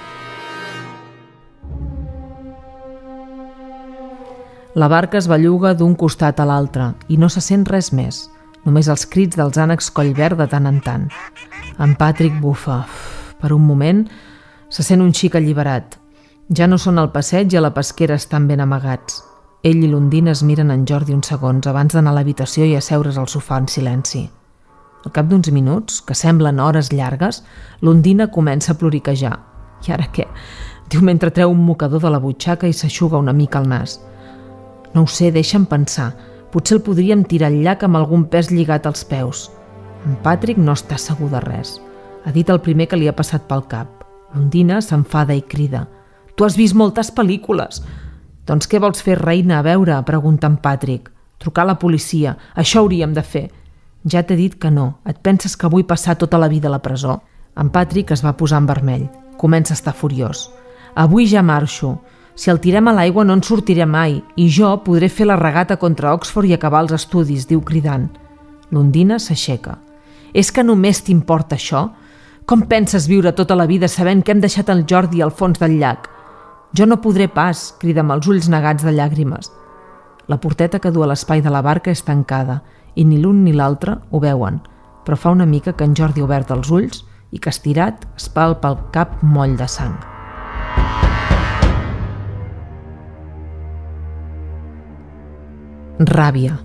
La barca es belluga d'un costat a l'altre i no se sent res més, només els crits dels ànecs collverd de tant en tant. En Patrick bufa. Per un moment se sent un xic alliberat. Ja no són al passeig i a la pesquera estan ben amagats. Ell i l'Ondina es miren en Jordi uns segons abans d'anar a l'habitació i asseure's al sofà en silenci. Al cap d'uns minuts, que semblen hores llargues, l'Ondina comença a ploriquejar. I ara què? Diu mentre treu un mocador de la butxaca i s'aixuga una mica el nas. No ho sé, deixa'm pensar. Potser el podríem tirar al llac amb algun pes lligat als peus. En Patrick no està segur de res. Ha dit el primer que li ha passat pel cap. L'Undina s'enfada i crida: «Tu has vist moltes pel·lícules!» «Doncs què vols fer, reina, a veure?», pregunta en Patrick. «Trucar a la policia, això hauríem de fer». «Ja t'he dit que no, et penses que vull passar tota la vida a la presó?» En Patrick es va posar en vermell. Comença a estar furiós. «Avui ja marxo. Si el tirem a l'aigua no en sortiré mai i jo podré fer la regata contra Oxford i acabar els estudis», diu cridant. L'Undina s'aixeca. «És que només t'importa això? Com penses viure tota la vida sabent que hem deixat el Jordi al fons del llac?» «Jo no podré pas», crida amb els ulls negats de llàgrimes. La porteta que du a l'espai de la barca és tancada i ni l'un ni l'altre ho veuen, però fa una mica que en Jordi ha obert els ulls i que estirat es palpa el cap moll de sang. Ràbia.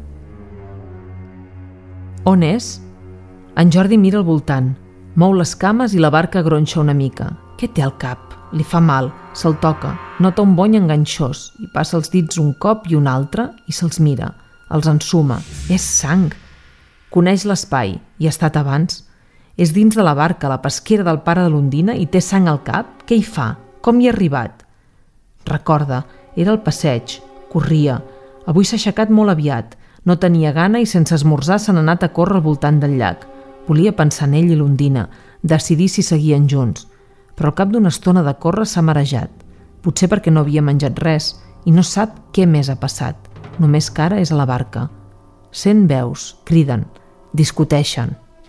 On és? En Jordi mira al voltant, mou les cames i la barca gronxa una mica. Què té al cap? Li fa mal, se'l toca, nota un bony enganxós i passa els dits un cop i un altre i se'ls mira, els ensuma. És sang! Coneix l'espai, hi ha estat abans. És dins de la barca, la pesquera del pare de l'Undina i té sang al cap? Què hi fa? Com hi ha arribat? Recorda, era al passeig, corria. Avui s'ha aixecat molt aviat, no tenia gana i sense esmorzar s'han anat a córrer al voltant del llac. Volia pensar en ell i l'Undina, decidir si seguien junts. Però al cap d'una estona de córrer s'ha marejat. Potser perquè no havia menjat res i no sap què més ha passat. Només que ara és a la barca. Sent veus, criden, discuteixen.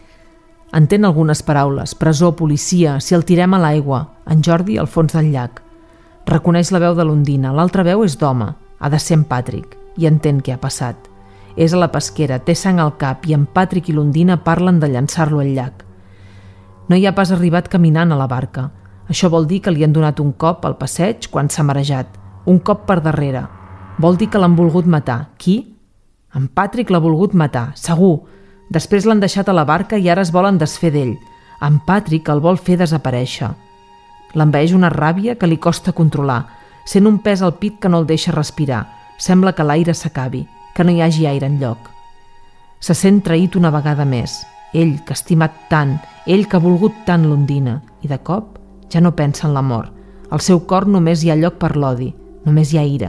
Entén algunes paraules: presó, policia, si el tirem a l'aigua. En Jordi al fons del llac. Reconeix la veu de l'Undina, l'altra veu és d'home, ha de ser en Patrick, i entén què ha passat. És a la pesquera, té sang al cap i en Patrick i l'Undina parlen de llançar-lo al llac. No hi ha pas arribat caminant a la barca. Això vol dir que li han donat un cop al passeig quan s'ha marejat, un cop per darrere. Vol dir que l'han volgut matar. Qui? En Patrick l'ha volgut matar, segur. Després l'han deixat a la barca i ara es volen desfer d'ell. En Patrick el vol fer desaparèixer. L'envaeix una ràbia que li costa controlar. Sent un pes al pit que no el deixa respirar. Sembla que l'aire s'acabi, que no hi hagi aire enlloc. Se sent traït una vegada més. Ell, que ha estimat tant, ell que ha volgut tant l'Undina, i de cop ja no pensa en l'amor. Al seu cor només hi ha lloc per l'odi, només hi ha ira,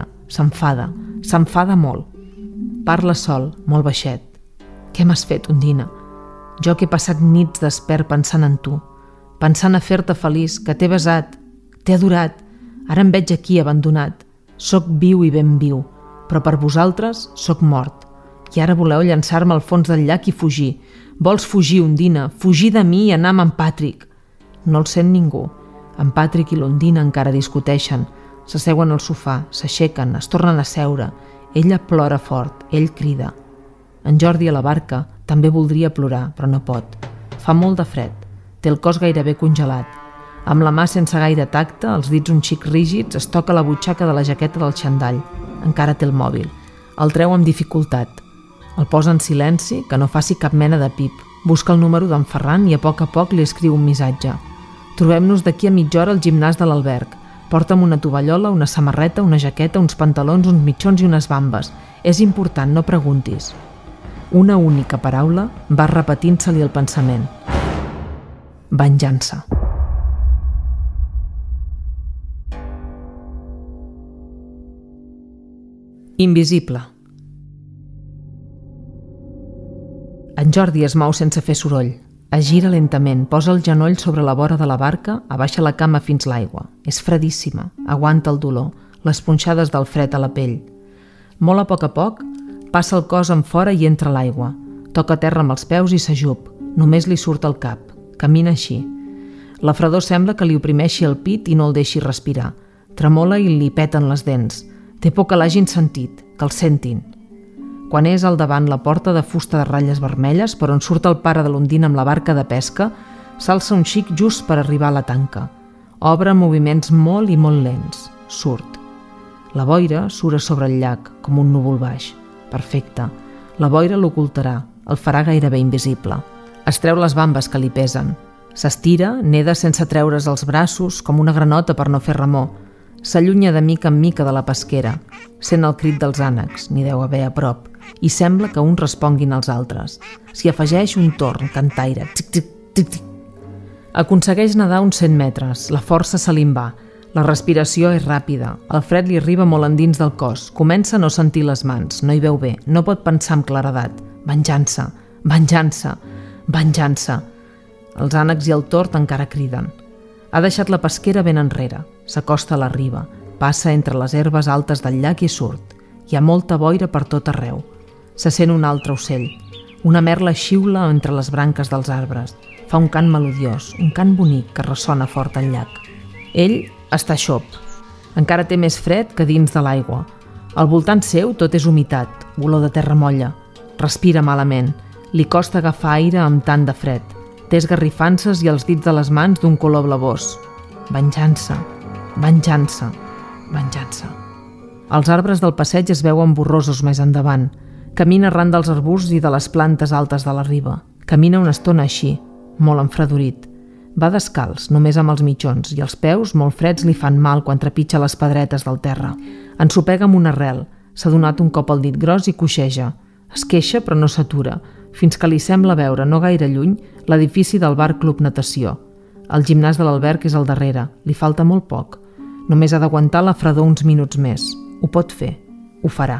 s'enfada molt. Parla sol, molt baixet. Què m'has fet, Undina? Jo que he passat nits despert pensant en tu, pensant a fer-te feliç, que t'he besat, t'he adorat, ara em veig aquí abandonat. Soc viu i ben viu, però per vosaltres soc mort. I ara voleu llançar-me al fons del llac i fugir. Vols fugir, Undina, fugir de mi i anar amb en Patrick. No el sent ningú. En Patrick i l'Undina encara discuteixen. S'asseuen al sofà, s'aixequen, es tornen a seure. Ella plora fort, ell crida. En Jordi a la barca també voldria plorar, però no pot. Fa molt de fred. Té el cos gairebé congelat. Amb la mà sense gaire tacte, els dits un xic rígids, es toca la butxaca de la jaqueta del xandall. Encara té el mòbil. El treu amb dificultat. El posa en silenci, que no faci cap mena de pip. Busca el número d'en Ferran i a poc li escriu un missatge. Trobem-nos d'aquí a mitja hora al gimnàs de l'alberg. Porta'm una tovallola, una samarreta, una jaqueta, uns pantalons, uns mitjons i unes bambes. És important, no preguntis. Una única paraula va repetint-se-li el pensament. Venjança. Invisible. En Jordi es mou sense fer soroll. Es gira lentament, posa el genoll sobre la vora de la barca, abaixa la cama fins l'aigua. És fredíssima, aguanta el dolor, les punxades del fred a la pell. Molt a poc, passa el cos en fora i entra a l'aigua. Toca terra amb els peus i s'ajup. Només li surt el cap. Camina així. La fredor sembla que li oprimeixi el pit i no el deixi respirar. Tremola i li peten les dents. Té por que l'hagin sentit, que el sentin. Quan és al davant la porta de fusta de ratlles vermelles per on surt el pare de l'Undina amb la barca de pesca, s'alça un xic just per arribar a la tanca. Obre moviments molt i molt lents. Surt. La boira sura sobre el llac, com un núvol baix. Perfecte. La boira l'ocultarà, el farà gairebé invisible. Es treu les bambes que li pesen. S'estira, neda sense treure's els braços, com una granota per no fer remor. S'allunya de mica en mica de la pesquera. Sent el crit dels ànecs, n'hi deu haver a prop, i sembla que uns responguin als altres. S'hi afegeix un torn cantaire, tic-tic, tic-tic. Aconsegueix nedar uns 100 metres, la força se li'n va. La respiració és ràpida, el fred li arriba molt endins del cos, comença a no sentir les mans, no hi veu bé, no pot pensar amb claredat. Venjança, venjança, venjança. Els ànecs i el tord encara criden. Ha deixat la pesquera ben enrere, s'acosta a la riba, passa entre les herbes altes del llac i surt. Hi ha molta boira per tot arreu. Se sent un altre ocell. Una merla xiula entre les branques dels arbres. Fa un cant melodiós, un cant bonic que ressona fort al llac. Ell està xop. Encara té més fred que dins de l'aigua. Al voltant seu tot és humitat, olor de terra molla. Respira malament. Li costa agafar aire amb tant de fred. Té esgarrifances i els dits de les mans d'un color blavós. Venjança, venjança, venjança. Els arbres del passeig es veuen borrosos més endavant. Camina arran dels arbusts i de les plantes altes de la riba. Camina una estona així, molt enfredorit. Va descalç, només amb els mitjons, i els peus, molt freds, li fan mal quan trepitja les pedretes del terra. Ensopega amb una arrel, s'ha donat un cop al dit gros i coixeja. Es queixa però no s'atura, fins que li sembla veure, no gaire lluny, l'edifici del bar Club Natació. El gimnàs de l'Alberg és al darrere, li falta molt poc. Només ha d'aguantar la fredor uns minuts més. Ho pot fer, ho farà.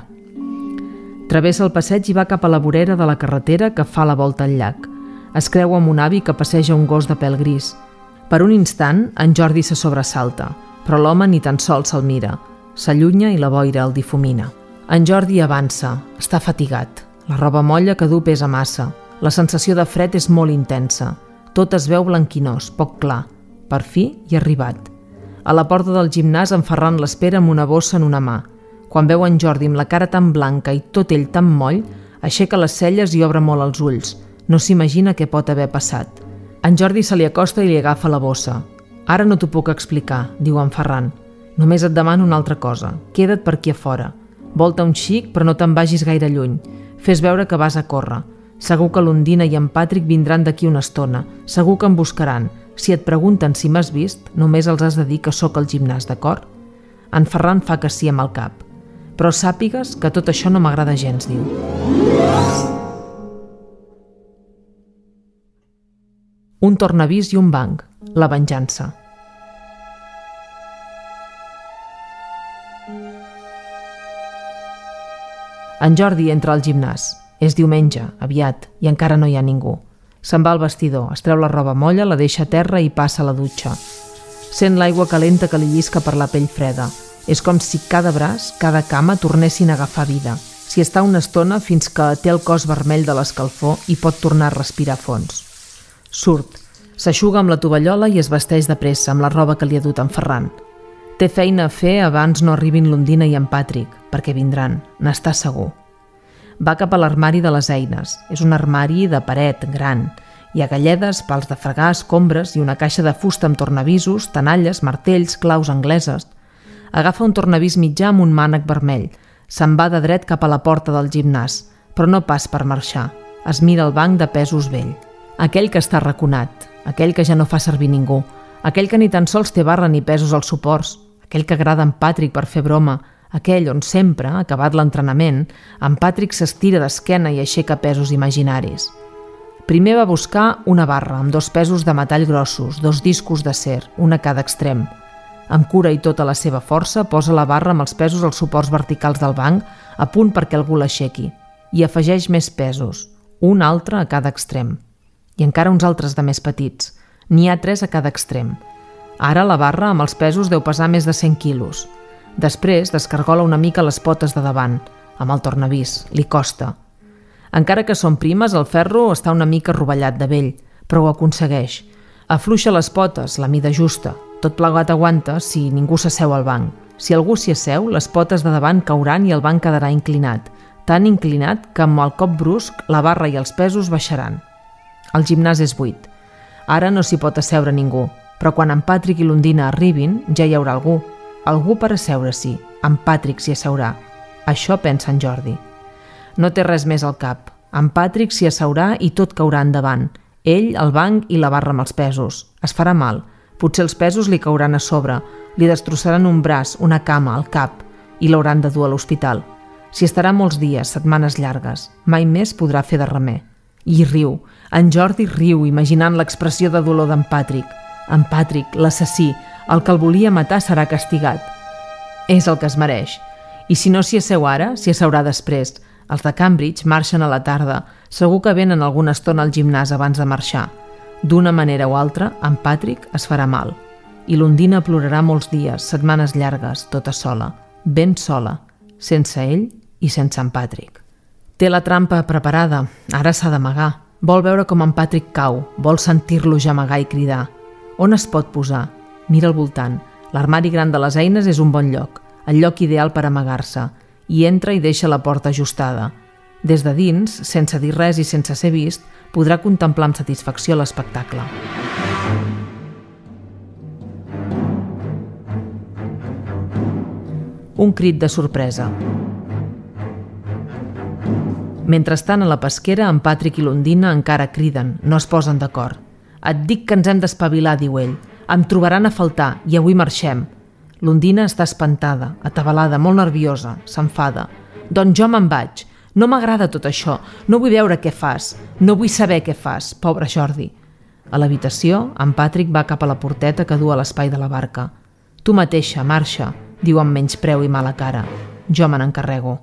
Travessa el passeig i va cap a la vorera de la carretera que fa la volta al llac. Es creu amb un avi que passeja un gos de pèl gris. Per un instant, en Jordi se sobresalta, però l'home ni tan sols se'l mira. S'allunya i la boira el difumina. En Jordi avança, està fatigat. La roba molla que du pesa massa. La sensació de fred és molt intensa. Tot es veu blanquinós, poc clar. Per fi hi ha arribat. A la porta del gimnàs en Ferran l'espera amb una bossa en una mà. Quan veu en Jordi amb la cara tan blanca i tot ell tan moll, aixeca les celles i obre molt els ulls. No s'imagina què pot haver passat. En Jordi se li acosta i li agafa la bossa. Ara no t'ho puc explicar, diu en Ferran. Només et demano una altra cosa. Queda't per aquí a fora. Volta un xic, però no te'n vagis gaire lluny. Fes veure que vas a córrer. Segur que l'Undina i en Patrick vindran d'aquí una estona. Segur que em buscaran. Si et pregunten si m'has vist, només els has de dir que sóc al gimnàs, d'acord? En Ferran fa que sí amb el cap. Però sàpigues que tot això no m'agrada gens, diu. Un tornavís i un banc. La venjança. En Jordi entra al gimnàs. És diumenge, aviat, i encara no hi ha ningú. Se'n va al vestidor, es treu la roba molla, la deixa a terra i passa a la dutxa. Sent l'aigua calenta que li llisca per la pell freda. És com si cada braç, cada cama tornessin a agafar vida. S'hi està una estona fins que té el cos vermell de l'escalfor i pot tornar a respirar a fons. Surt, s'eixuga amb la tovallola i es vesteix de pressa amb la roba que li ha dut en Ferran. Té feina a fer abans no arribin l'Undina i en Patrick, perquè vindran, n'està segur. Va cap a l'armari de les eines. És un armari de paret gran. Hi ha galledes, pals de fregar, escombres i una caixa de fusta amb tornavisos, tenalles, martells, claus angleses. Agafa un tornavís mitjà amb un mànec vermell. Se'n va de dret cap a la porta del gimnàs, però no pas per marxar. Es mira el banc de pesos vell. Aquell que està arraconat, aquell que ja no fa servir ningú, aquell que ni tan sols té barra ni pesos als suports, aquell que agrada en Patrick per fer broma, aquell on sempre, acabat l'entrenament, en Patrick s'estira d'esquena i aixeca pesos imaginaris. Primer va buscar una barra amb 2 pesos de metall grossos, 2 discos d'acer, un a cada extrem. Amb cura i tota la seva força posa la barra amb els pesos als suports verticals del banc a punt perquè algú l'aixequi. I afegeix més pesos, un altre a cada extrem. I encara uns altres de més petits. N'hi ha 3 a cada extrem. Ara la barra amb els pesos deu pesar més de 100 quilos. Després descargola una mica les potes de davant, amb el tornavís, li costa. Encara que són primes, el ferro està una mica rovellat de vell, però ho aconsegueix. Afluixa les potes, la mida justa. Tot plegat aguanta si ningú s'asseu al banc. Si algú s'hi asseu, les potes de davant cauran i el banc quedarà inclinat, tan inclinat que amb el cop brusc la barra i els pesos baixaran. El gimnàs és buit. Ara no s'hi pot asseure ningú, però quan en Patrick i l'Undina arribin ja hi haurà algú. Algú per asseure-s'hi. En Patrick s'hi asseurà. Això pensa en Jordi. No té res més al cap. En Patrick s'hi asseurà i tot caurà endavant. Ell, el banc i la barra amb els pesos. Es farà mal. Potser els pesos li cauran a sobre. Li destrossaran un braç, una cama, el cap i l'hauran de dur a l'hospital. S'hi estarà molts dies, setmanes llargues. Mai més podrà fer de remer. I riu. En Jordi riu imaginant l'expressió de dolor d'en Patrick. En Patrick, l'assassí, el que el volia matar, serà castigat. És el que es mereix. I si no s'hi asseu ara, s'hi asseurà després. Els de Cambridge marxen a la tarda. Segur que venen alguna estona al gimnàs abans de marxar. D'una manera o altra, en Patrick es farà mal. I l'Undina plorarà molts dies, setmanes llargues, tota sola. Ben sola, sense ell i sense en Patrick. Té la trampa preparada, ara s'ha d'amagar. Vol veure com en Patrick cau, vol sentir-lo gemegar i cridar. On es pot posar? Mira al voltant. L'armari gran de les eines és un bon lloc, el lloc ideal per amagar-se. Hi entra i deixa la porta ajustada. Des de dins, sense dir res i sense ser vist, podrà contemplar amb satisfacció l'espectacle. Un crit de sorpresa. Mentrestant, a la pesquera, en Patrick i l'Undina encara criden, no es posen d'acord. Et dic que ens hem d'espavilar, diu ell. Em trobaran a faltar i avui marxem. L'Undina està espantada, atabalada, molt nerviosa, s'enfada. Doncs jo me'n vaig. No m'agrada tot això. No vull veure què fas. No vull saber què fas, pobre Jordi. A l'habitació, en Patrick va cap a la porteta que du a l'espai de la barca. Tu mateixa, marxa, diu amb menyspreu i mala cara. Jo me n'encarrego.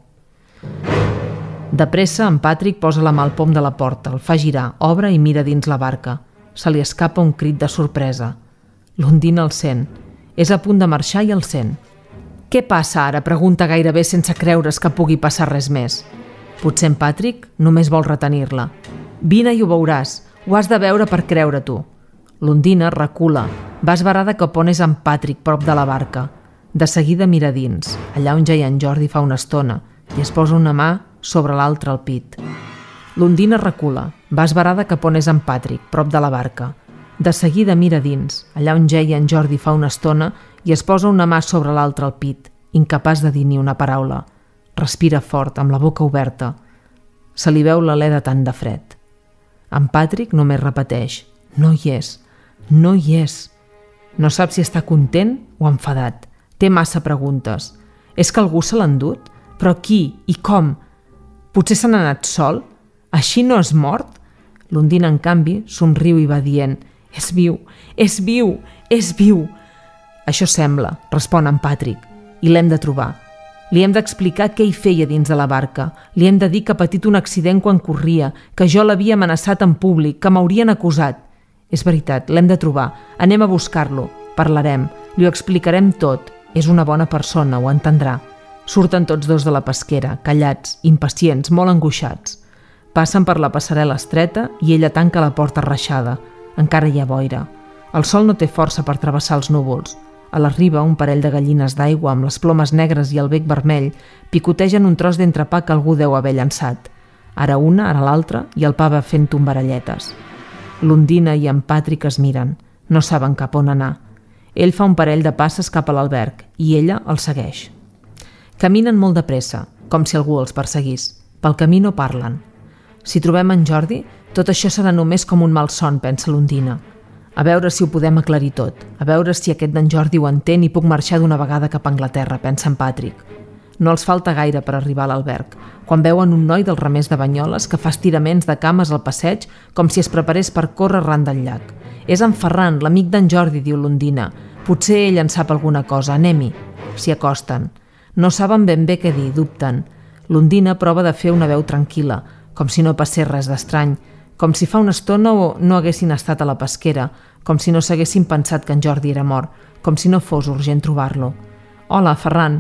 De pressa, en Patrick posa la mà al pom de la porta, el fa girar, obre i mira dins la barca. Se li escapa un crit de sorpresa. L'Undina el sent. És a punt de marxar i el sent. Què passa ara? Pregunta gairebé sense creure's que pugui passar res més. Potser en Patrick només vol retenir-la. Vine i ho veuràs. Ho has de veure per creure tu. L'Undina recula. Va esverada cap on és en Patrick, prop de la barca. De seguida mira dins, allà on ja en Jordi fa una estona, i es posa una mà sobre l'altra al pit. L'Undina recula. Va esverada cap on és en Patrick, prop de la barca. De seguida mira dins, allà on jeia en Jordi fa una estona, i es posa una mà sobre l'altra al pit, incapaç de dir ni una paraula. Respira fort, amb la boca oberta. Se li veu l'alè de tant de fred. En Patrick només repeteix: no hi és, no hi és. No sap si està content o enfadat. Té massa preguntes. És que algú se l'ha endut? Però qui i com? Potser se n'ha anat sol? Així no és mort? L'Undina, en canvi, somriu i va dient: és viu, és viu, és viu. Això sembla, respon en Patrick, i l'hem de trobar. Li hem d'explicar què hi feia dins de la barca. Li hem de dir que ha patit un accident quan corria, que jo l'havia amenaçat en públic, que m'haurien acusat. És veritat, l'hem de trobar. Anem a buscar-lo. Parlarem. Li ho explicarem tot. És una bona persona, ho entendrà. Surten tots dos de la pesquera, callats, impacients, molt angoixats. Passen per la passarel·la estreta i ella tanca la porta reixada. Encara hi ha boira. El sol no té força per travessar els núvols. A la riba, un parell de gallines d'aigua amb les plomes negres i el bec vermell picotegen un tros d'entrepà que algú deu haver llançat. Ara una, ara l'altra, i el pa va fent tombarelletes. L'Undina i en Patrick es miren. No saben cap on anar. Ell fa un parell de passes cap a l'alberg i ella el segueix. Caminen molt de pressa, com si algú els perseguís. Pel camí no parlen. Si trobem en Jordi, tot això serà només com un malson, pensa l'Undina. A veure si ho podem aclarir tot. A veure si aquest d'en Jordi ho entén i puc marxar d'una vegada cap a Anglaterra, pensa en Patrick. No els falta gaire per arribar a l'alberg, quan veuen un noi del Remés de Banyoles que fa estiraments de cames al passeig com si es preparés per córrer arran del llac. És en Ferran, l'amic d'en Jordi, diu l'Undina. Potser ell en sap alguna cosa, anem-hi. S'hi acosten. No saben ben bé què dir, dubten. L'Undina prova de fer una veu tranquil·la, com si no passés res d'estrany, com si fa una estona o no haguessin estat a la pesquera, com si no s'haguessin pensat que en Jordi era mort, com si no fos urgent trobar-lo. Hola, Ferran,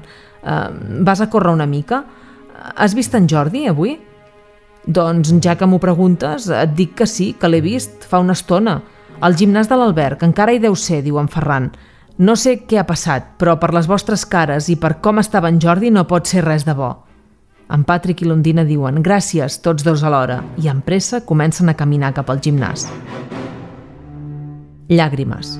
vas a córrer una mica? Has vist en Jordi avui? Doncs, ja que m'ho preguntes, et dic que sí, que l'he vist fa una estona. Al gimnàs de l'alberg, encara hi deu ser, diu en Ferran. No sé què ha passat, però per les vostres cares i per com estava en Jordi no pot ser res de bo. En Patrick i l'Undina diuen gràcies, tots dos alhora, i amb pressa comencen a caminar cap al gimnàs. Llàgrimes.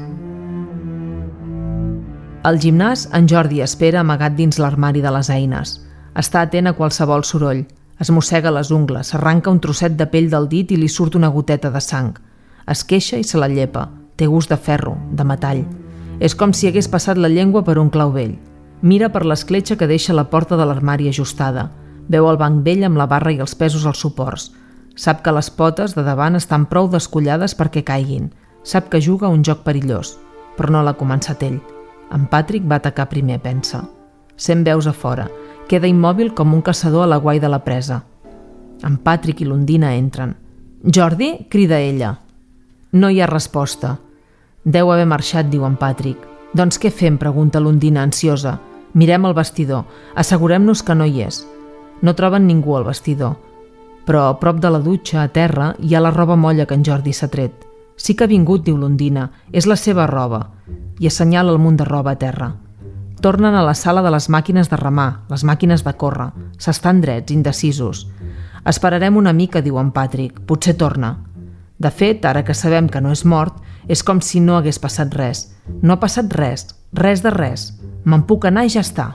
Al gimnàs, en Jordi espera amagat dins l'armari de les eines. Està atent a qualsevol soroll. Es mossega les ungles, s'arranca un trosset de pell del dit i li surt una goteta de sang. Es queixa i se la llepa. Té gust de ferro, de metall. És com si hagués passat la llengua per un clau vell. Mira per l'escletxa que deixa la porta de l'armari ajustada. Veu el banc vell amb la barra i els pesos als suports. Sap que les potes de davant estan prou descollades perquè caiguin. Sap que juga un joc perillós, però no l'ha començat ell. En Patrick va atacar primer, pensa. Sent veus a fora. Queda immòbil com un caçador a l'aguai de la presa. En Patrick i l'Undina entren. «Jordi?» crida ella. No hi ha resposta. «Deu haver marxat», diu en Patrick. «Doncs què fem?», pregunta l'Undina ansiosa. «Mirem el vestidor. Assegurem-nos que no hi és». No troben ningú al vestidor. Però a prop de la dutxa, a terra, hi ha la roba molla que en Jordi s'ha tret. «Sí que ha vingut», diu l'Undina. «És la seva roba». I assenyala el munt de roba a terra. Tornen a la sala de les màquines de remar, les màquines de córrer. S'estan drets, indecisos. «Esperarem una mica», diu en Patrick. «Potser torna». De fet, ara que sabem que no és mort, és com si no hagués passat res. No ha passat res, res de res. Me'n puc anar i ja està.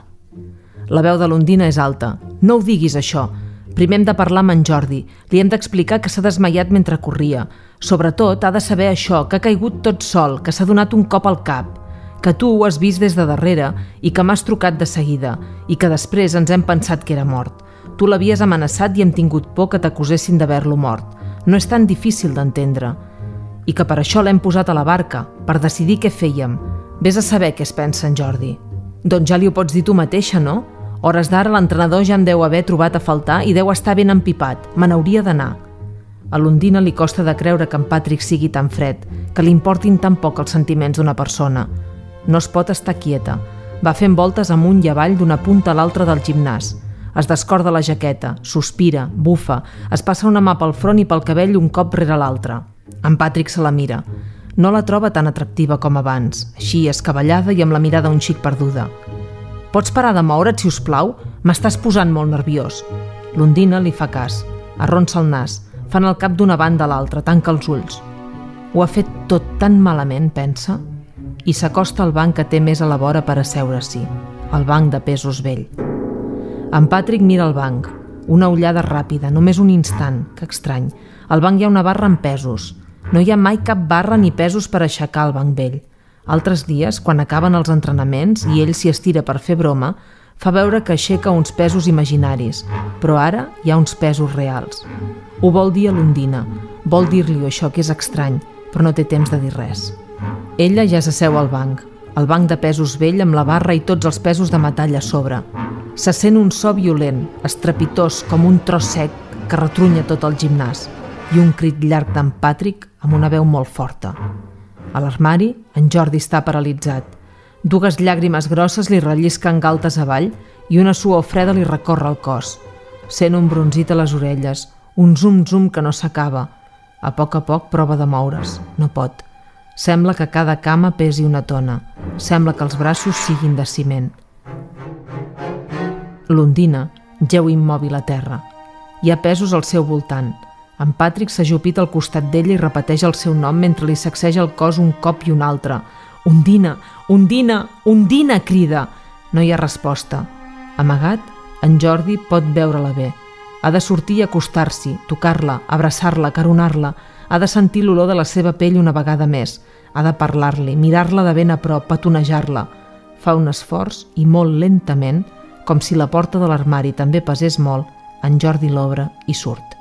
La veu de l'Undina és alta. «No ho diguis, això. Primer hem de parlar amb en Jordi. Li hem d'explicar que s'ha desmaiat mentre corria. Sobretot, ha de saber això, que ha caigut tot sol, que s'ha donat un cop al cap, que tu ho has vist des de darrere i que m'has trucat de seguida i que després ens hem pensat que era mort. Tu l'havies amenaçat i hem tingut por que t'acusessin d'haver-lo mort. No és tan difícil d'entendre. I que per això l'hem posat a la barca, per decidir què fèiem. Vés a saber què es pensa en Jordi». «Doncs ja li ho pots dir tu mateixa, no? Hores d'ara l'entrenador ja em deu haver trobat a faltar i deu estar ben empipat. Me n'hauria d'anar». A l'Undina li costa de creure que en Patrick sigui tan fred, que li importin tan poc els sentiments d'una persona. No es pot estar quieta. Va fent voltes amunt i avall d'una punta a l'altra del gimnàs. Es descorda la jaqueta, sospira, bufa, es passa una mà pel front i pel cabell un cop rere l'altre. En Patrick se la mira. No la troba tan atractiva com abans, així escabellada i amb la mirada un xic perduda. «Pots parar de moure't, si us plau? M'estàs posant molt nerviós». L'Undina li fa cas. Arronsa el nas. Fan el cap d'una banda a l'altra, tanca els ulls. Ho ha fet tot tan malament, pensa, i s'acosta al banc que té més a la vora per asseure-s'hi, el banc de pesos vell. En Patrick mira el banc. Una ullada ràpida, només un instant, que estrany. Al banc hi ha una barra amb pesos. No hi ha mai cap barra ni pesos per aixecar el banc vell. Altres dies, quan acaben els entrenaments i ell s'hi estira per fer broma, fa veure que aixeca uns pesos imaginaris, però ara hi ha uns pesos reals. Ho vol dir a l'Undina. Vol dir-li això, que és estrany, però no té temps de dir res. Ella ja s'asseu al banc de pesos vell amb la barra i tots els pesos de metall a sobre. Se sent un so violent, estrepitós, com un tros sec que retrunya tot el gimnàs, i un crit llarg d'en Patrick amb una veu molt forta. A l'armari, en Jordi està paralitzat. Dues llàgrimes grosses li rellisquen galtes avall i una suor freda li recorre el cos. Sent un bronzit a les orelles, un zum-zum que no s'acaba. A poc prova de moure's. No pot. Sembla que cada cama pesi una tona. Sembla que els braços siguin de ciment. L'Undina jeu immòbil a terra. Hi ha pesos al seu voltant. En Patrick s'ajupita al costat d'ella i repeteix el seu nom mentre li sacseja el cos un cop i un altre. «Undina! Undina! Undina!», crida. No hi ha resposta. Amagat, en Jordi pot veure-la bé. Ha de sortir i acostar-s'hi, tocar-la, abraçar-la, caronar-la. Ha de sentir l'olor de la seva pell una vegada més. Ha de parlar-li, mirar-la de ben a prop, petonejar-la. Fa un esforç i molt lentament, com si la porta de l'armari també pesés molt, en Jordi l'obre i surt.